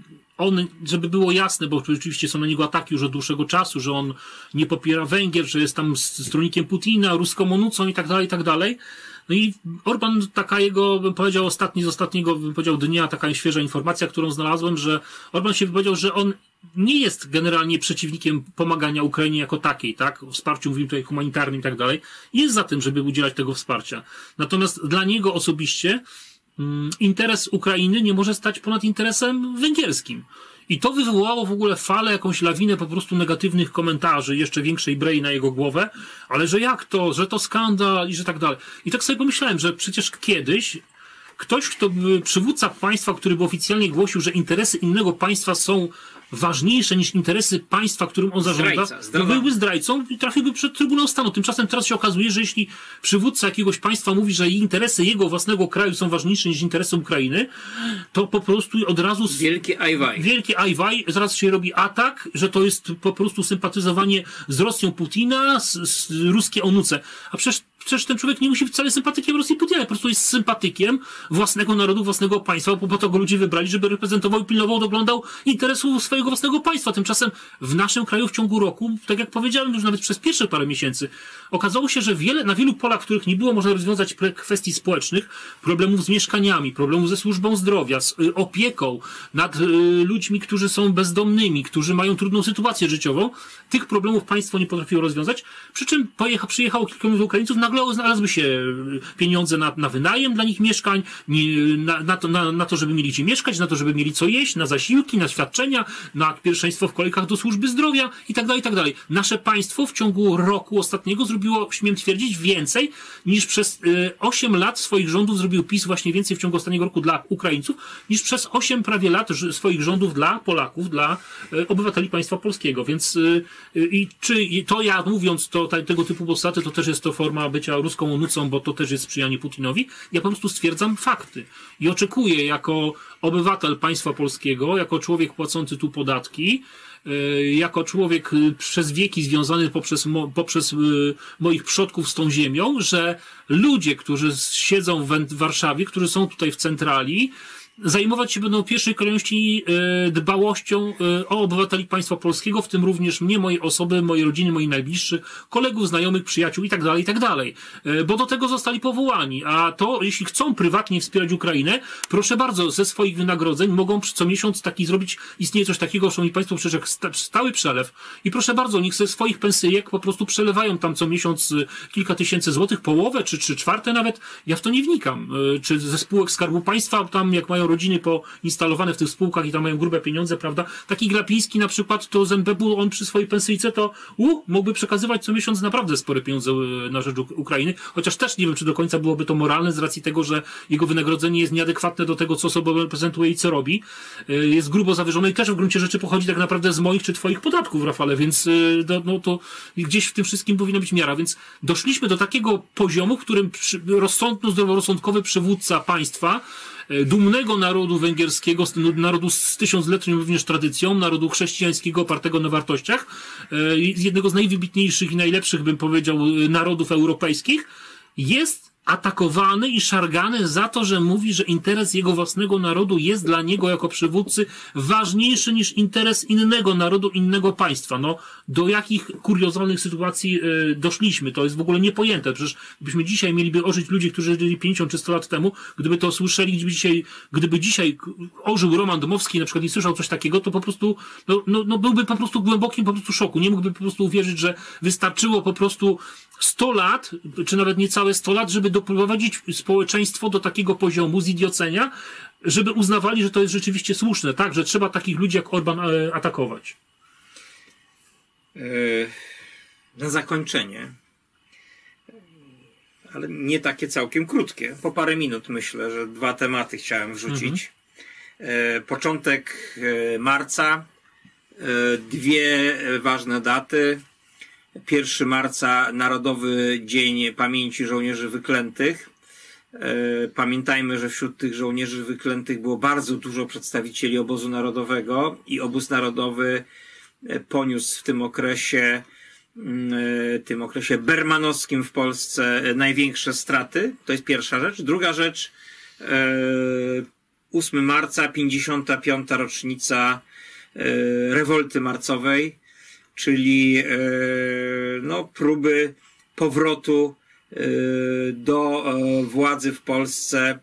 [SPEAKER 2] on, żeby było jasne, bo rzeczywiście są na niego ataki już od dłuższego czasu, że on nie popiera Węgier, że jest tam stronnikiem Putina, ruską monucą i tak dalej, i tak dalej. No i Orban, taka jego, bym powiedział, ostatni z ostatniego, bym powiedział, dnia, taka świeża informacja, którą znalazłem, że Orban się wypowiedział, że on nie jest generalnie przeciwnikiem pomagania Ukrainie jako takiej, tak? O wsparciu, mówimy tutaj humanitarnym i tak dalej. Jest za tym, żeby udzielać tego wsparcia. Natomiast dla niego osobiście mm, interes Ukrainy nie może stać ponad interesem węgierskim. I to wywołało w ogóle falę, jakąś lawinę po prostu negatywnych komentarzy, jeszcze większej brei na jego głowę, ale że jak to, że to skandal i że tak dalej. I tak sobie pomyślałem, że przecież kiedyś ktoś, kto by, przywódca państwa, który by oficjalnie głosił, że interesy innego państwa są ważniejsze niż interesy państwa, którym on zarządza, to byłby zdrajcą i trafiłby przed Trybunał Stanu. Tymczasem teraz się okazuje, że jeśli przywódca jakiegoś państwa mówi, że interesy jego własnego kraju są ważniejsze niż interesy Ukrainy, to po prostu od razu...
[SPEAKER 1] Wielkie ajwaj.
[SPEAKER 2] Wielkie ajwaj, zaraz się robi atak, że to jest po prostu sympatyzowanie z Rosją Putina, z, z ruskie onuce. A przecież Przecież ten człowiek nie musi być wcale sympatykiem Rosji Putina, po prostu jest sympatykiem własnego narodu, własnego państwa, bo po to go ludzie wybrali, żeby reprezentował, pilnował, doglądał interesów swojego własnego państwa. Tymczasem w naszym kraju w ciągu roku, tak jak powiedziałem już nawet przez pierwsze parę miesięcy, okazało się, że wiele, na wielu polach, których nie było można rozwiązać kwestii społecznych, problemów z mieszkaniami, problemów ze służbą zdrowia, z y, opieką nad y, ludźmi, którzy są bezdomnymi, którzy mają trudną sytuację życiową, tych problemów państwo nie potrafiło rozwiązać, przy czym pojecha, przyjechało kilku milionów Ukraińców, nagle znalazły się pieniądze na, na wynajem dla nich mieszkań, nie, na, na, to, na, na to, żeby mieli gdzie mieszkać, na to, żeby mieli co jeść, na zasiłki, na świadczenia, na pierwszeństwo w kolejkach do służby zdrowia i tak dalej, i tak dalej. Nasze państwo w ciągu roku ostatniego zrobiło, śmiem twierdzić, więcej niż przez y, osiem lat swoich rządów zrobił PiS właśnie więcej w ciągu ostatniego roku dla Ukraińców, niż przez osiem prawie lat swoich rządów dla Polaków, dla y, obywateli państwa polskiego. Więc y, y, i czy i to ja mówiąc to, ta, tego typu postaty, to też jest to forma bycia ruską onucą, bo to też jest sprzyjanie Putinowi. Ja po prostu stwierdzam fakty i oczekuję jako obywatel państwa polskiego, jako człowiek płacący tu podatki, jako człowiek przez wieki związany poprzez, poprzez moich przodków z tą ziemią, że ludzie, którzy siedzą w Warszawie, którzy są tutaj w centrali, zajmować się będą w pierwszej kolejności e, dbałością e, o obywateli państwa polskiego, w tym również mnie, mojej osoby, mojej rodziny, moich najbliższych, kolegów, znajomych, przyjaciół i tak dalej, i tak dalej. E, bo do tego zostali powołani. A to, jeśli chcą prywatnie wspierać Ukrainę, proszę bardzo, ze swoich wynagrodzeń mogą co miesiąc taki zrobić, istnieje coś takiego, szanowni państwo, przecież jak sta, stały przelew. I proszę bardzo, niech ze swoich pensyjek po prostu przelewają tam co miesiąc kilka tysięcy złotych, połowę, czy trzy czwarte nawet. Ja w to nie wnikam. E, czy ze spółek Skarbu Państwa, tam jak mają rodziny poinstalowane w tych spółkach i tam mają grube pieniądze, prawda? Taki Glapiński na przykład, to z en be pe u on przy swojej pensyjce to u, mógłby przekazywać co miesiąc naprawdę spore pieniądze na rzecz Ukrainy, chociaż też nie wiem, czy do końca byłoby to moralne z racji tego, że jego wynagrodzenie jest nieadekwatne do tego, co sobie reprezentuje i co robi. Jest grubo zawyżone i też w gruncie rzeczy pochodzi tak naprawdę z moich czy twoich podatków, Rafale, więc no to gdzieś w tym wszystkim powinna być miara, więc doszliśmy do takiego poziomu, w którym rozsądno, zdroworozsądkowy przywódca państwa, dumnego narodu węgierskiego, narodu z tysiącletnią również tradycją, narodu chrześcijańskiego opartego na wartościach, jednego z najwybitniejszych i najlepszych, bym powiedział, narodów europejskich, jest atakowany i szargany za to, że mówi, że interes jego własnego narodu jest dla niego jako przywódcy ważniejszy niż interes innego narodu, innego państwa. No, do jakich kuriozalnych sytuacji y, doszliśmy? To jest w ogóle niepojęte. Przecież gdybyśmy dzisiaj mieliby ożyć ludzie, którzy żyli pięćdziesiąt czy sto lat temu, gdyby to słyszeli, gdyby dzisiaj, gdyby dzisiaj ożył Roman Dmowski, na przykład i słyszał coś takiego, to po prostu, no, no, no byłby po prostu w głębokim po prostu szoku. Nie mógłby po prostu uwierzyć, że wystarczyło po prostu sto lat, czy nawet niecałe sto lat, żeby doprowadzić społeczeństwo do takiego poziomu zidiocenia, żeby uznawali, że to jest rzeczywiście słuszne, tak, że trzeba takich ludzi jak Orban atakować.
[SPEAKER 1] Na zakończenie, ale nie takie całkiem krótkie, po parę minut myślę, że dwa tematy chciałem wrzucić. Mhm. Początek marca, dwie ważne daty. pierwszego marca Narodowy Dzień Pamięci Żołnierzy Wyklętych. Pamiętajmy, że wśród tych żołnierzy wyklętych było bardzo dużo przedstawicieli obozu narodowego i obóz narodowy poniósł w tym okresie, tym okresie bermanowskim w Polsce największe straty. To jest pierwsza rzecz. Druga rzecz, ósmego marca, pięćdziesiąta piąta rocznica rewolty marcowej, czyli no, próby powrotu do władzy w Polsce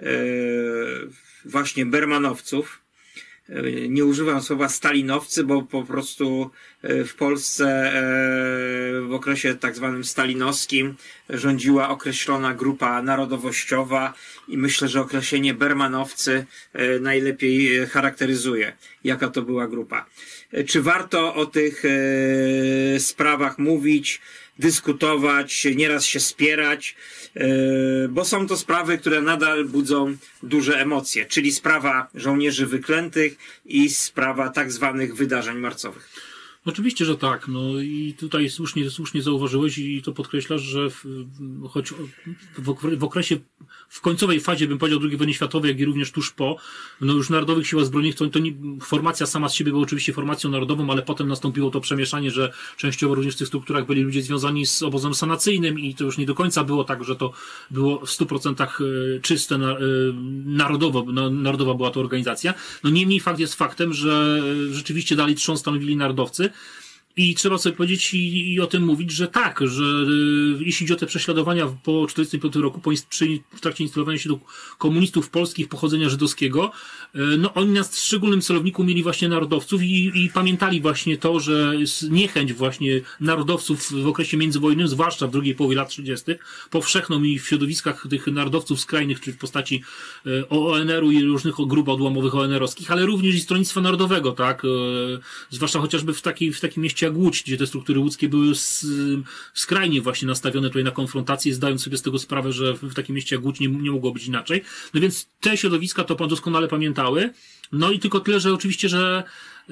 [SPEAKER 1] właśnie bermanowców. Nie używam słowa stalinowcy, bo po prostu w Polsce w okresie tak zwanym stalinowskim rządziła określona grupa narodowościowa i myślę, że określenie bermanowcy najlepiej charakteryzuje, jaka to była grupa. Czy warto o tych sprawach mówić, dyskutować, nieraz się spierać, bo są to sprawy, które nadal budzą duże emocje, czyli sprawa żołnierzy wyklętych i sprawa tak zwanych wydarzeń marcowych.
[SPEAKER 2] Oczywiście, że tak. No i tutaj słusznie, słusznie zauważyłeś i to podkreślasz, że w, choć w, w okresie, w końcowej fazie, bym powiedział, drugiej wojny światowej, jak i również tuż po, no już Narodowych Siłach Zbrojnych, to, to nie, formacja sama z siebie była oczywiście formacją narodową, ale potem nastąpiło to przemieszanie, że częściowo również w tych strukturach byli ludzie związani z obozem sanacyjnym i to już nie do końca było tak, że to było w stu procentach czyste, narodowo, no, narodowa była to organizacja. No niemniej fakt jest faktem, że rzeczywiście dalej trzon stanowili narodowcy. I trzeba sobie powiedzieć i, i o tym mówić, że tak, że y, jeśli chodzi o te prześladowania po tysiąc dziewięćset czterdziestym piątym roku, po, przy, w trakcie instalowania się do komunistów polskich pochodzenia żydowskiego, y, no oni na szczególnym celowniku mieli właśnie narodowców i, i pamiętali właśnie to, że niechęć właśnie narodowców w okresie międzywojennym, zwłaszcza w drugiej połowie lat trzydziestych, powszechną i w środowiskach tych narodowców skrajnych, czy w postaci y, O N R u i różnych grup odłamowych O N R owskich, ale również i Stronnictwa Narodowego, tak, y, zwłaszcza chociażby w takiej, w takim mieście jak Łódź, gdzie te struktury łódzkie były skrajnie właśnie nastawione tutaj na konfrontację, zdając sobie z tego sprawę, że w takim mieście jak Łódź nie, nie mogło być inaczej. No więc te środowiska to doskonale pamiętały. No i tylko tyle, że oczywiście, że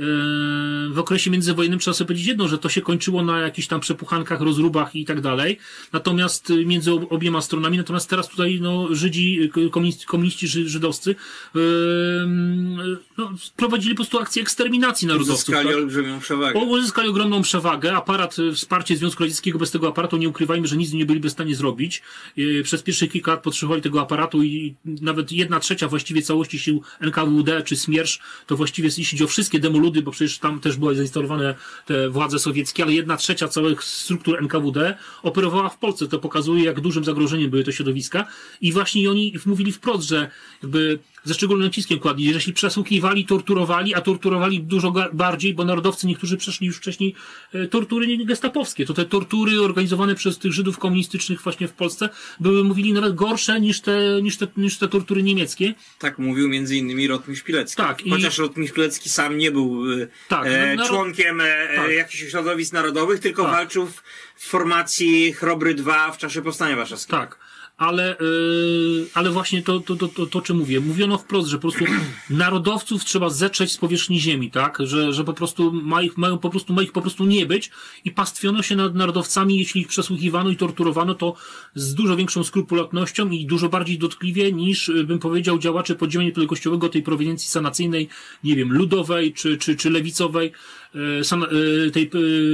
[SPEAKER 2] w okresie międzywojennym trzeba sobie powiedzieć jedno, że to się kończyło na jakichś tam przepuchankach, rozróbach i tak dalej. Natomiast między obiema stronami, natomiast teraz tutaj no, Żydzi, komuniści, komuniści żydowscy yy, no, prowadzili po prostu akcję eksterminacji narodowców.
[SPEAKER 1] Uzyskali
[SPEAKER 2] tak?
[SPEAKER 1] olbrzymią przewagę.
[SPEAKER 2] Uzyskali ogromną przewagę. Aparat, wsparcie Związku Radzieckiego, bez tego aparatu nie ukrywajmy, że nic nie byliby w stanie zrobić. Yy, przez pierwsze kilka lat potrzebowali tego aparatu i nawet jedna trzecia właściwie całości sił N K W D czy Smiersz, to właściwie jeśli chodzi o wszystkie demoludy, bo przecież tam też były zainstalowane te władze sowieckie, ale jedna trzecia całych struktur N K W D operowała w Polsce. To pokazuje, jak dużym zagrożeniem były te środowiska. I właśnie oni mówili wprost, że jakby ze szczególnym naciskiem kładli, że jeśli przesłuchiwali, torturowali, a torturowali dużo bardziej, bo narodowcy niektórzy przeszli już wcześniej tortury gestapowskie. To te tortury organizowane przez tych Żydów komunistycznych właśnie w Polsce były, mówili, nawet gorsze niż te, niż te, niż te tortury niemieckie.
[SPEAKER 1] Tak mówił między innymi Rotmistrz Pilecki.
[SPEAKER 2] Tak,
[SPEAKER 1] Chociaż i... Rotmistrz Pilecki sam nie był tak, e, no, członkiem e, tak. jakichś środowisk narodowych, tylko tak. walczył w, w formacji Chrobry dwa w czasie Powstania Warszawskiego.
[SPEAKER 2] Tak. Ale, yy, ale właśnie to, to, to, to, to, czym mówię. Mówiono wprost, że po prostu narodowców trzeba zetrzeć z powierzchni ziemi, tak? Że, że po prostu ma ich, mają po prostu, ma ich po prostu nie być i pastwiono się nad narodowcami, jeśli ich przesłuchiwano i torturowano, to z dużo większą skrupulatnością i dużo bardziej dotkliwie niż, bym powiedział, działacze podziemia niepodległościowego tej prowincji sanacyjnej, nie wiem, ludowej czy, czy, czy lewicowej, yy, san, yy, tej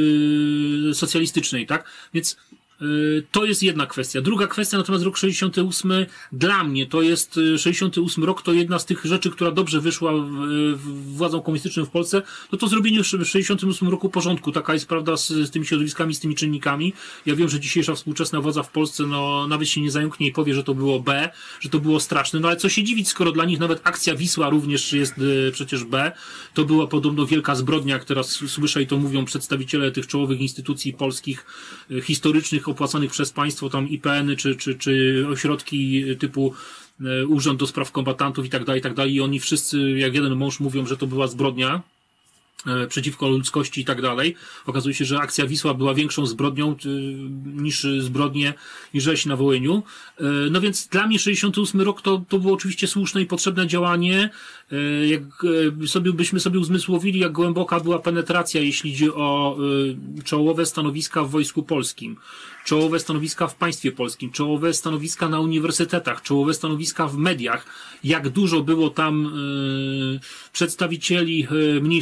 [SPEAKER 2] yy, socjalistycznej, tak? Więc to jest jedna kwestia. Druga kwestia, natomiast rok sześćdziesiąty ósmy dla mnie to jest sześćdziesiąty ósmy rok, to jedna z tych rzeczy, która dobrze wyszła w, w władzom komunistycznym w Polsce, no to zrobienie w sześćdziesiątym ósmym roku porządku. Taka jest prawda z, z tymi środowiskami, z tymi czynnikami. Ja wiem, że dzisiejsza współczesna władza w Polsce, no nawet się nie zająknie i powie, że to było B, że to było straszne, no ale co się dziwić, skoro dla nich nawet akcja Wisła również jest y, przecież B. To była podobno wielka zbrodnia, jak teraz słyszę i to mówią przedstawiciele tych czołowych instytucji polskich, y, historycznych, opłacanych przez państwo, tam I P N y, czy, czy, czy ośrodki typu e, Urząd do Spraw Kombatantów i tak dalej, i tak dalej. I oni wszyscy, jak jeden mąż, mówią, że to była zbrodnia e, przeciwko ludzkości i tak dalej. Okazuje się, że akcja Wisła była większą zbrodnią y, niż zbrodnie i rzeź na Wołyniu. E, no więc dla mnie sześćdziesiąty ósmy rok to, to było oczywiście słuszne i potrzebne działanie. E, jak e, sobie byśmy sobie uzmysłowili, jak głęboka była penetracja, jeśli chodzi o e, czołowe stanowiska w Wojsku Polskim, czołowe stanowiska w państwie polskim, czołowe stanowiska na uniwersytetach, czołowe stanowiska w mediach, jak dużo było tam y, przedstawicieli y, mniejszości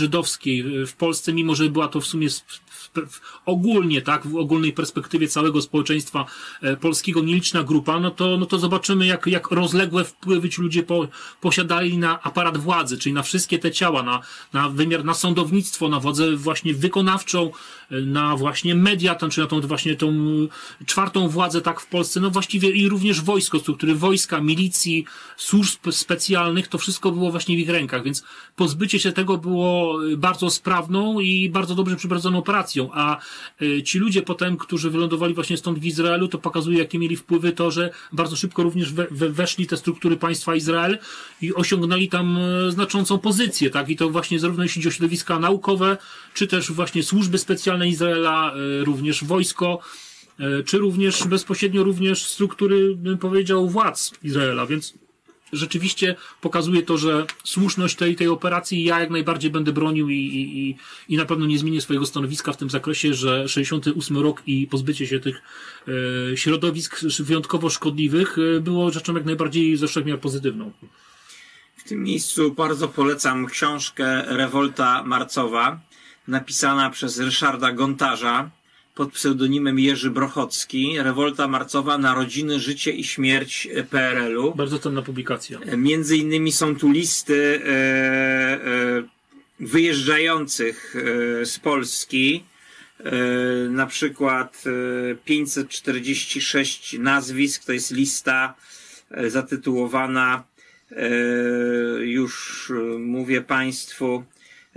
[SPEAKER 2] żydowskiej w Polsce, mimo że była to w sumie ogólnie, tak, w ogólnej perspektywie całego społeczeństwa polskiego nieliczna grupa, no to, no to zobaczymy, jak, jak rozległe wpływy ci ludzie po, posiadali na aparat władzy, czyli na wszystkie te ciała, na, na wymiar, na sądownictwo, na władzę właśnie wykonawczą, na właśnie media, tam, czy na tą właśnie tą czwartą władzę, tak, w Polsce, no właściwie i również wojsko, struktury wojska, milicji, służb specjalnych, to wszystko było właśnie w ich rękach, więc pozbycie się tego było bardzo sprawną i bardzo dobrze przeprowadzoną operacją, a ci ludzie potem, którzy wylądowali właśnie stąd w Izraelu, to pokazuje, jakie mieli wpływy, to, że bardzo szybko również we, we, weszli te struktury państwa Izrael i osiągnęli tam znaczącą pozycję, tak, i to właśnie zarówno jeśli chodzi o środowiska naukowe, czy też właśnie służby specjalne Izraela, również wojsko, czy również bezpośrednio również struktury, bym powiedział, władz Izraela, więc rzeczywiście pokazuje to, że słuszność tej, tej operacji ja jak najbardziej będę bronił i, i, i na pewno nie zmienię swojego stanowiska w tym zakresie, że sześćdziesiąty ósmy rok i pozbycie się tych e, środowisk wyjątkowo szkodliwych e, było rzeczą jak najbardziej ze wszech miar pozytywną.
[SPEAKER 1] W tym miejscu bardzo polecam książkę Rewolta Marcowa, napisana przez Ryszarda Gontarza pod pseudonimem Jerzy Brochocki. Rewolta Marcowa, Narodziny, życie i śmierć P R L u.
[SPEAKER 2] Bardzo cenna publikacja.
[SPEAKER 1] Między innymi są tu listy e, e, wyjeżdżających e, z Polski. E, na przykład e, pięćset czterdzieści sześć nazwisk, to jest lista e, zatytułowana, e, już e, mówię Państwu, e,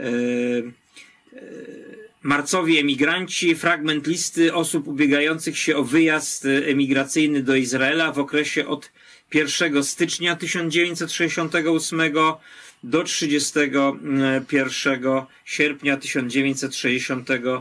[SPEAKER 1] e, Marcowi emigranci, fragment listy osób ubiegających się o wyjazd emigracyjny do Izraela w okresie od pierwszego stycznia tysiąc dziewięćset sześćdziesiątego ósmego do trzydziestego pierwszego sierpnia tysiąc dziewięćset sześćdziesiątego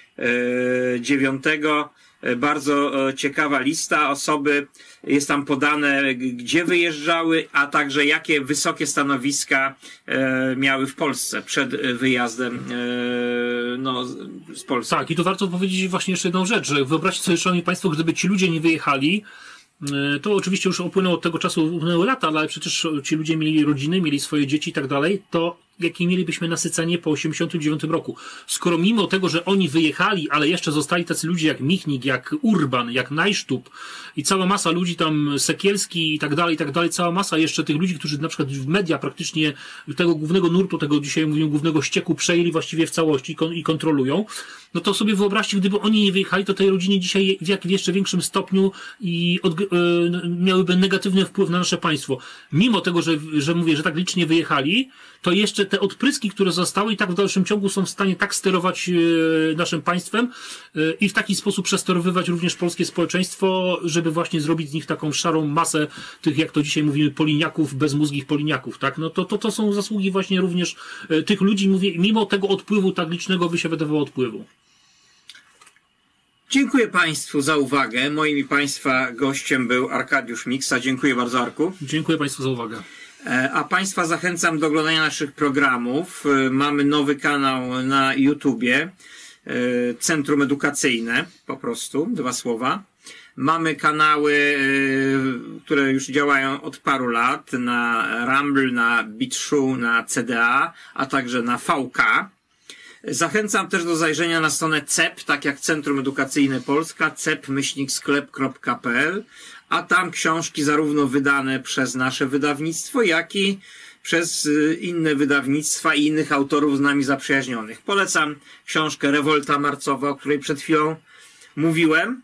[SPEAKER 1] dziewiątego. Bardzo ciekawa lista. Osoby, jest tam podane, gdzie wyjeżdżały, a także jakie wysokie stanowiska miały w Polsce przed wyjazdem no, z Polski.
[SPEAKER 2] Tak, i tu warto powiedzieć właśnie jeszcze jedną rzecz, że wyobraźcie sobie, szanowni Państwo, gdyby ci ludzie nie wyjechali, to oczywiście już upłynęło od tego czasu, upłynęły lata, ale przecież ci ludzie mieli rodziny, mieli swoje dzieci i tak dalej, to jakie mielibyśmy nasycenie po osiemdziesiątym dziewiątym roku. Skoro mimo tego, że oni wyjechali, ale jeszcze zostali tacy ludzie jak Michnik, jak Urban, jak Najsztub i cała masa ludzi tam, Sekielski i tak dalej, i tak dalej, cała masa jeszcze tych ludzi, którzy na przykład w media praktycznie tego głównego nurtu, tego dzisiaj mówią głównego ścieku przejęli właściwie w całości i kontrolują, no to sobie wyobraźcie, gdyby oni nie wyjechali, to tej rodziny dzisiaj w, jak, w jeszcze większym stopniu i od, y, miałyby negatywny wpływ na nasze państwo. Mimo tego, że, że mówię, że tak licznie wyjechali, to jeszcze te odpryski, które zostały i tak w dalszym ciągu są w stanie tak sterować y, naszym państwem y, i w taki sposób przesterowywać również polskie społeczeństwo, żeby właśnie zrobić z nich taką szarą masę tych, jak to dzisiaj mówimy, poliniaków, bezmózgich poliniaków, tak? No to, to, to są zasługi właśnie również y, tych ludzi, mówię, mimo tego odpływu tak licznego, by się wydawało odpływu.
[SPEAKER 1] Dziękuję Państwu za uwagę. Moim i Państwa gościem był Arkadiusz Miksa. Dziękuję bardzo, Arku.
[SPEAKER 2] Dziękuję Państwu za uwagę.
[SPEAKER 1] A Państwa zachęcam do oglądania naszych programów. Mamy nowy kanał na YouTubie. Centrum Edukacyjne, po prostu, dwa słowa. Mamy kanały, które już działają od paru lat na Rumble, na BitChute, na C D A, a także na V K. Zachęcam też do zajrzenia na stronę C E P, tak jak Centrum Edukacyjne Polska, cep myślnik sklep kropka p l, a tam książki zarówno wydane przez nasze wydawnictwo, jak i przez inne wydawnictwa i innych autorów z nami zaprzyjaźnionych. Polecam książkę Rewolta Marcowa, o której przed chwilą mówiłem.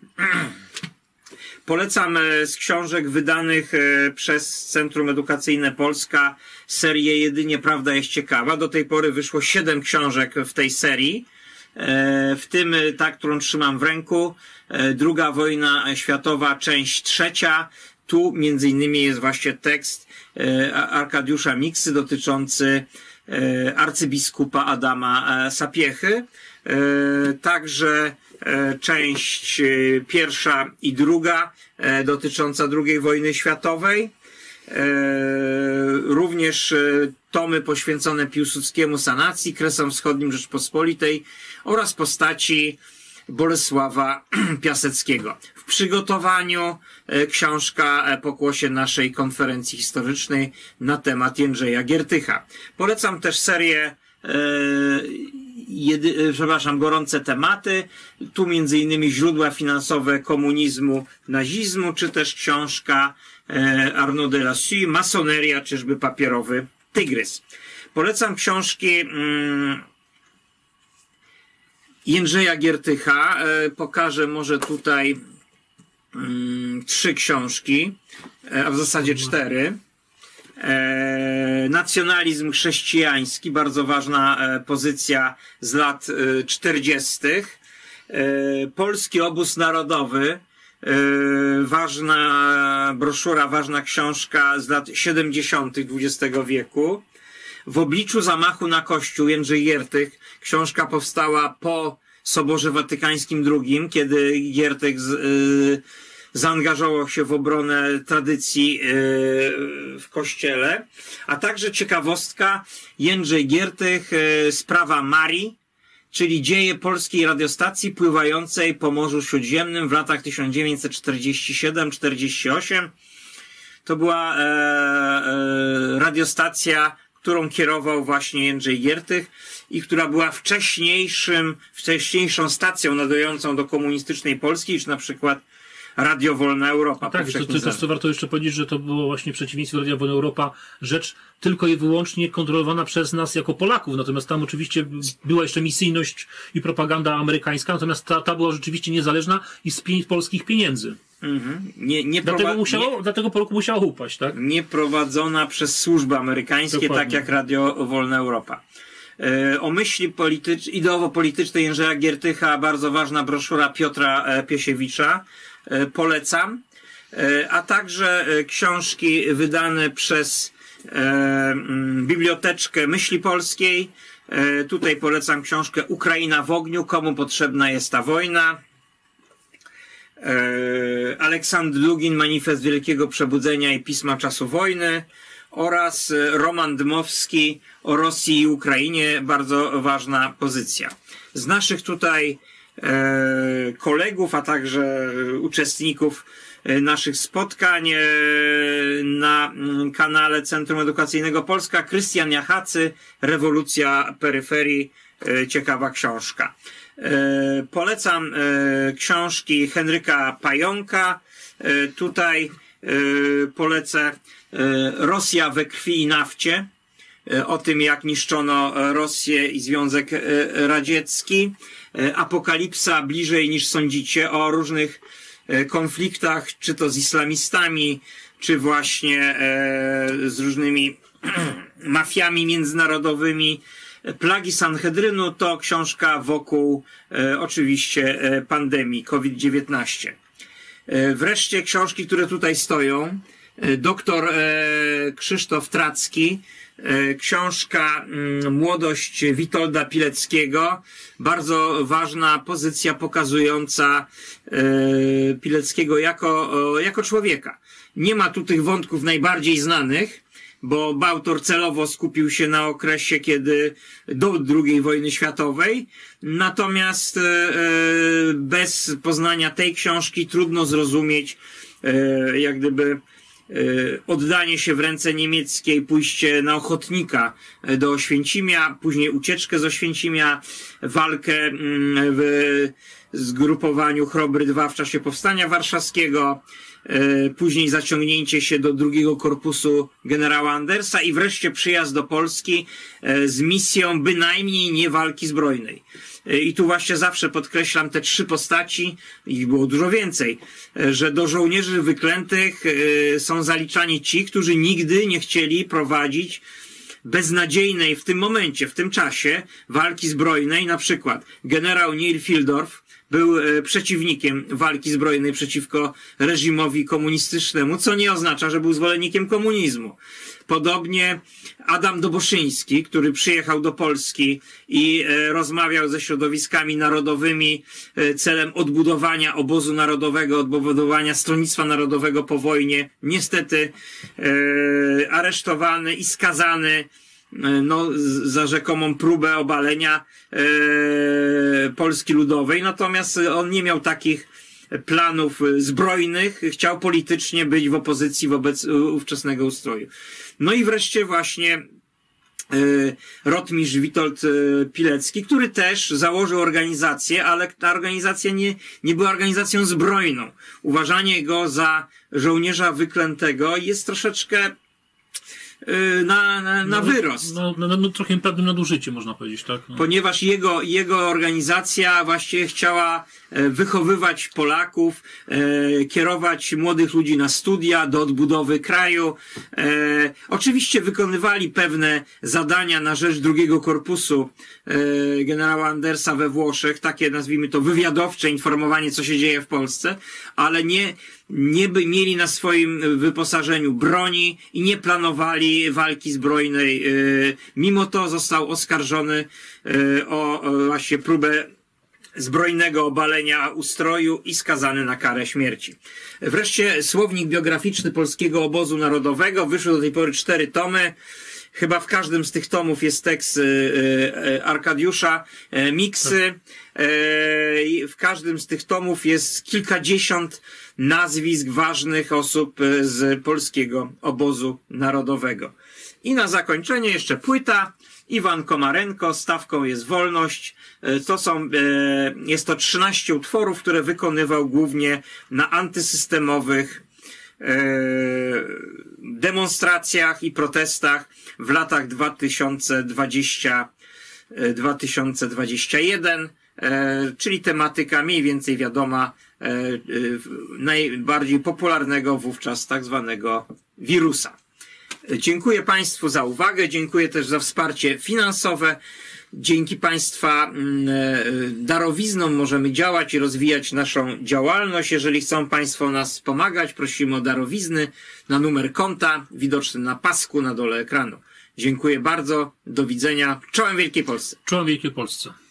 [SPEAKER 1] Polecam z książek wydanych przez Centrum Edukacyjne Polska serię Jedynie Prawda jest ciekawa. Do tej pory wyszło siedem książek w tej serii, w tym ta, którą trzymam w ręku, Druga wojna światowa, część trzecia. Tu między innymi jest właśnie tekst Arkadiusza Miksy dotyczący arcybiskupa Adama Sapiechy. Także część pierwsza i druga dotycząca drugiej wojny światowej. Również tomy poświęcone Piłsudskiemu sanacji, Kresom Wschodnim Rzeczpospolitej oraz postaci Bolesława Piaseckiego. W przygotowaniu książka pokłosie naszej konferencji historycznej na temat Jędrzeja Giertycha. Polecam też serię Jedy, przepraszam, gorące tematy. Tu między innymi źródła finansowe komunizmu, nazizmu, czy też książka Arnaud de Lassus, Masoneria, czyżby papierowy tygrys. Polecam książki mm, Jędrzeja Giertycha. Pokażę może tutaj mm, trzy książki, a w zasadzie cztery. E, nacjonalizm chrześcijański, bardzo ważna e, pozycja z lat e, czterdziestych. E, Polski obóz narodowy, e, ważna broszura, ważna książka z lat siedemdziesiątych dwudziestego wieku. W obliczu zamachu na Kościół, Jędrzej Giertych. Książka powstała po Soborze Watykańskim drugim, kiedy Giertych z, e, zaangażował się w obronę tradycji w Kościele, a także ciekawostka Jędrzej Giertych, sprawa Marii, czyli dzieje polskiej radiostacji pływającej po Morzu Śródziemnym w latach tysiąc dziewięćset czterdziesty siódmy czterdziesty ósmy. To była e, e, radiostacja, którą kierował właśnie Jędrzej Giertych i która była wcześniejszym, wcześniejszą stacją nadającą do komunistycznej Polski, niż na przykład Radio Wolna Europa.
[SPEAKER 2] Tak, to, to też co warto jeszcze powiedzieć, że to było właśnie przeciwieństwo Radia Wolna Europa, rzecz tylko i wyłącznie kontrolowana przez nas jako Polaków, natomiast tam oczywiście była jeszcze misyjność i propaganda amerykańska, natomiast ta, ta była rzeczywiście niezależna i z pie- polskich pieniędzy.
[SPEAKER 1] Mhm. Nie, nie
[SPEAKER 2] dlatego, musiało, nie, dlatego po roku musiało upaść, tak?
[SPEAKER 1] Nie prowadzona przez służby amerykańskie, dokładnie. Tak jak Radio Wolna Europa. E, o myśli politycz, ideowo-politycznej Jędrzeja Giertycha, bardzo ważna broszura Piotra Piesiewicza. Polecam, a także książki wydane przez Biblioteczkę Myśli Polskiej. Tutaj polecam książkę Ukraina w ogniu, komu potrzebna jest ta wojna. Aleksandr Dugin, Manifest Wielkiego Przebudzenia i Pisma Czasu Wojny oraz Roman Dmowski o Rosji i Ukrainie, bardzo ważna pozycja. Z naszych tutaj kolegów, a także uczestników naszych spotkań na kanale Centrum Edukacyjnego Polska, Krystian Jachacy, Rewolucja Peryferii, ciekawa książka. Polecam książki Henryka Pająka. Tutaj polecę Rosja we krwi i nafcie, o tym, jak niszczono Rosję i Związek Radziecki. Apokalipsa bliżej niż sądzicie, o różnych konfliktach, czy to z islamistami, czy właśnie z różnymi mafiami międzynarodowymi. Plagi Sanhedrynu to książka wokół oczywiście pandemii COVID dziewiętnaście. Wreszcie książki, które tutaj stoją. Doktor Krzysztof Tracki, książka Młodość Witolda Pileckiego, bardzo ważna pozycja pokazująca Pileckiego jako, jako człowieka. Nie ma tu tych wątków najbardziej znanych, bo autor celowo skupił się na okresie, kiedy do drugiej wojny światowej, natomiast bez poznania tej książki trudno zrozumieć jak gdyby oddanie się w ręce niemieckiej, pójście na ochotnika do Oświęcimia, później ucieczkę z Oświęcimia, walkę w zgrupowaniu Chrobry dwa w czasie Powstania Warszawskiego, później zaciągnięcie się do drugiego korpusu generała Andersa i wreszcie przyjazd do Polski z misją bynajmniej nie walki zbrojnej. I tu właśnie zawsze podkreślam te trzy postaci, ich było dużo więcej, że do żołnierzy wyklętych są zaliczani ci, którzy nigdy nie chcieli prowadzić beznadziejnej w tym momencie, w tym czasie walki zbrojnej. Na przykład generał Neil Fieldorf był przeciwnikiem walki zbrojnej przeciwko reżimowi komunistycznemu, co nie oznacza, że był zwolennikiem komunizmu. Podobnie Adam Doboszyński, który przyjechał do Polski i rozmawiał ze środowiskami narodowymi celem odbudowania obozu narodowego, odbudowania Stronnictwa Narodowego po wojnie, niestety e, aresztowany i skazany no, za rzekomą próbę obalenia e, Polski Ludowej. Natomiast on nie miał takich planów zbrojnych, chciał politycznie być w opozycji wobec ówczesnego ustroju. No i wreszcie właśnie rotmistrz Witold Pilecki, który też założył organizację, ale ta organizacja nie, nie była organizacją zbrojną. Uważanie go za żołnierza wyklętego jest troszeczkę na, na, na wyrost.
[SPEAKER 2] No, no, no, no trochę pewnym nadużyciem, można powiedzieć, tak? No.
[SPEAKER 1] Ponieważ jego, jego organizacja właściwie chciała wychowywać Polaków, e, kierować młodych ludzi na studia, do odbudowy kraju. E, oczywiście wykonywali pewne zadania na rzecz drugiego korpusu e, generała Andersa we Włoszech, takie nazwijmy to wywiadowcze, informowanie, co się dzieje w Polsce, ale nie nie by mieli na swoim wyposażeniu broni i nie planowali walki zbrojnej. Mimo to został oskarżony o właśnie próbę zbrojnego obalenia ustroju i skazany na karę śmierci. Wreszcie słownik biograficzny Polskiego Obozu Narodowego. Wyszły do tej pory cztery tomy. Chyba w każdym z tych tomów jest tekst Arkadiusza Miksy. W każdym z tych tomów jest kilkadziesiąt nazwisk ważnych osób z Polskiego Obozu Narodowego. I na zakończenie jeszcze płyta. Iwan Komarenko, stawką jest wolność. To są, jest to trzynaście utworów, które wykonywał głównie na antysystemowych demonstracjach i protestach w latach dwa tysiące dwudziesty do dwa tysiące dwudziestego pierwszego, czyli tematyka mniej więcej wiadoma najbardziej popularnego wówczas tak zwanego wirusa. Dziękuję Państwu za uwagę, dziękuję też za wsparcie finansowe. Dzięki Państwa darowiznom możemy działać i rozwijać naszą działalność. Jeżeli chcą Państwo nas wspomagać, prosimy o darowizny na numer konta widoczny na pasku na dole ekranu. Dziękuję bardzo, do widzenia. Czołem Wielkiej Polsce.
[SPEAKER 2] Czołem Wielkiej Polsce.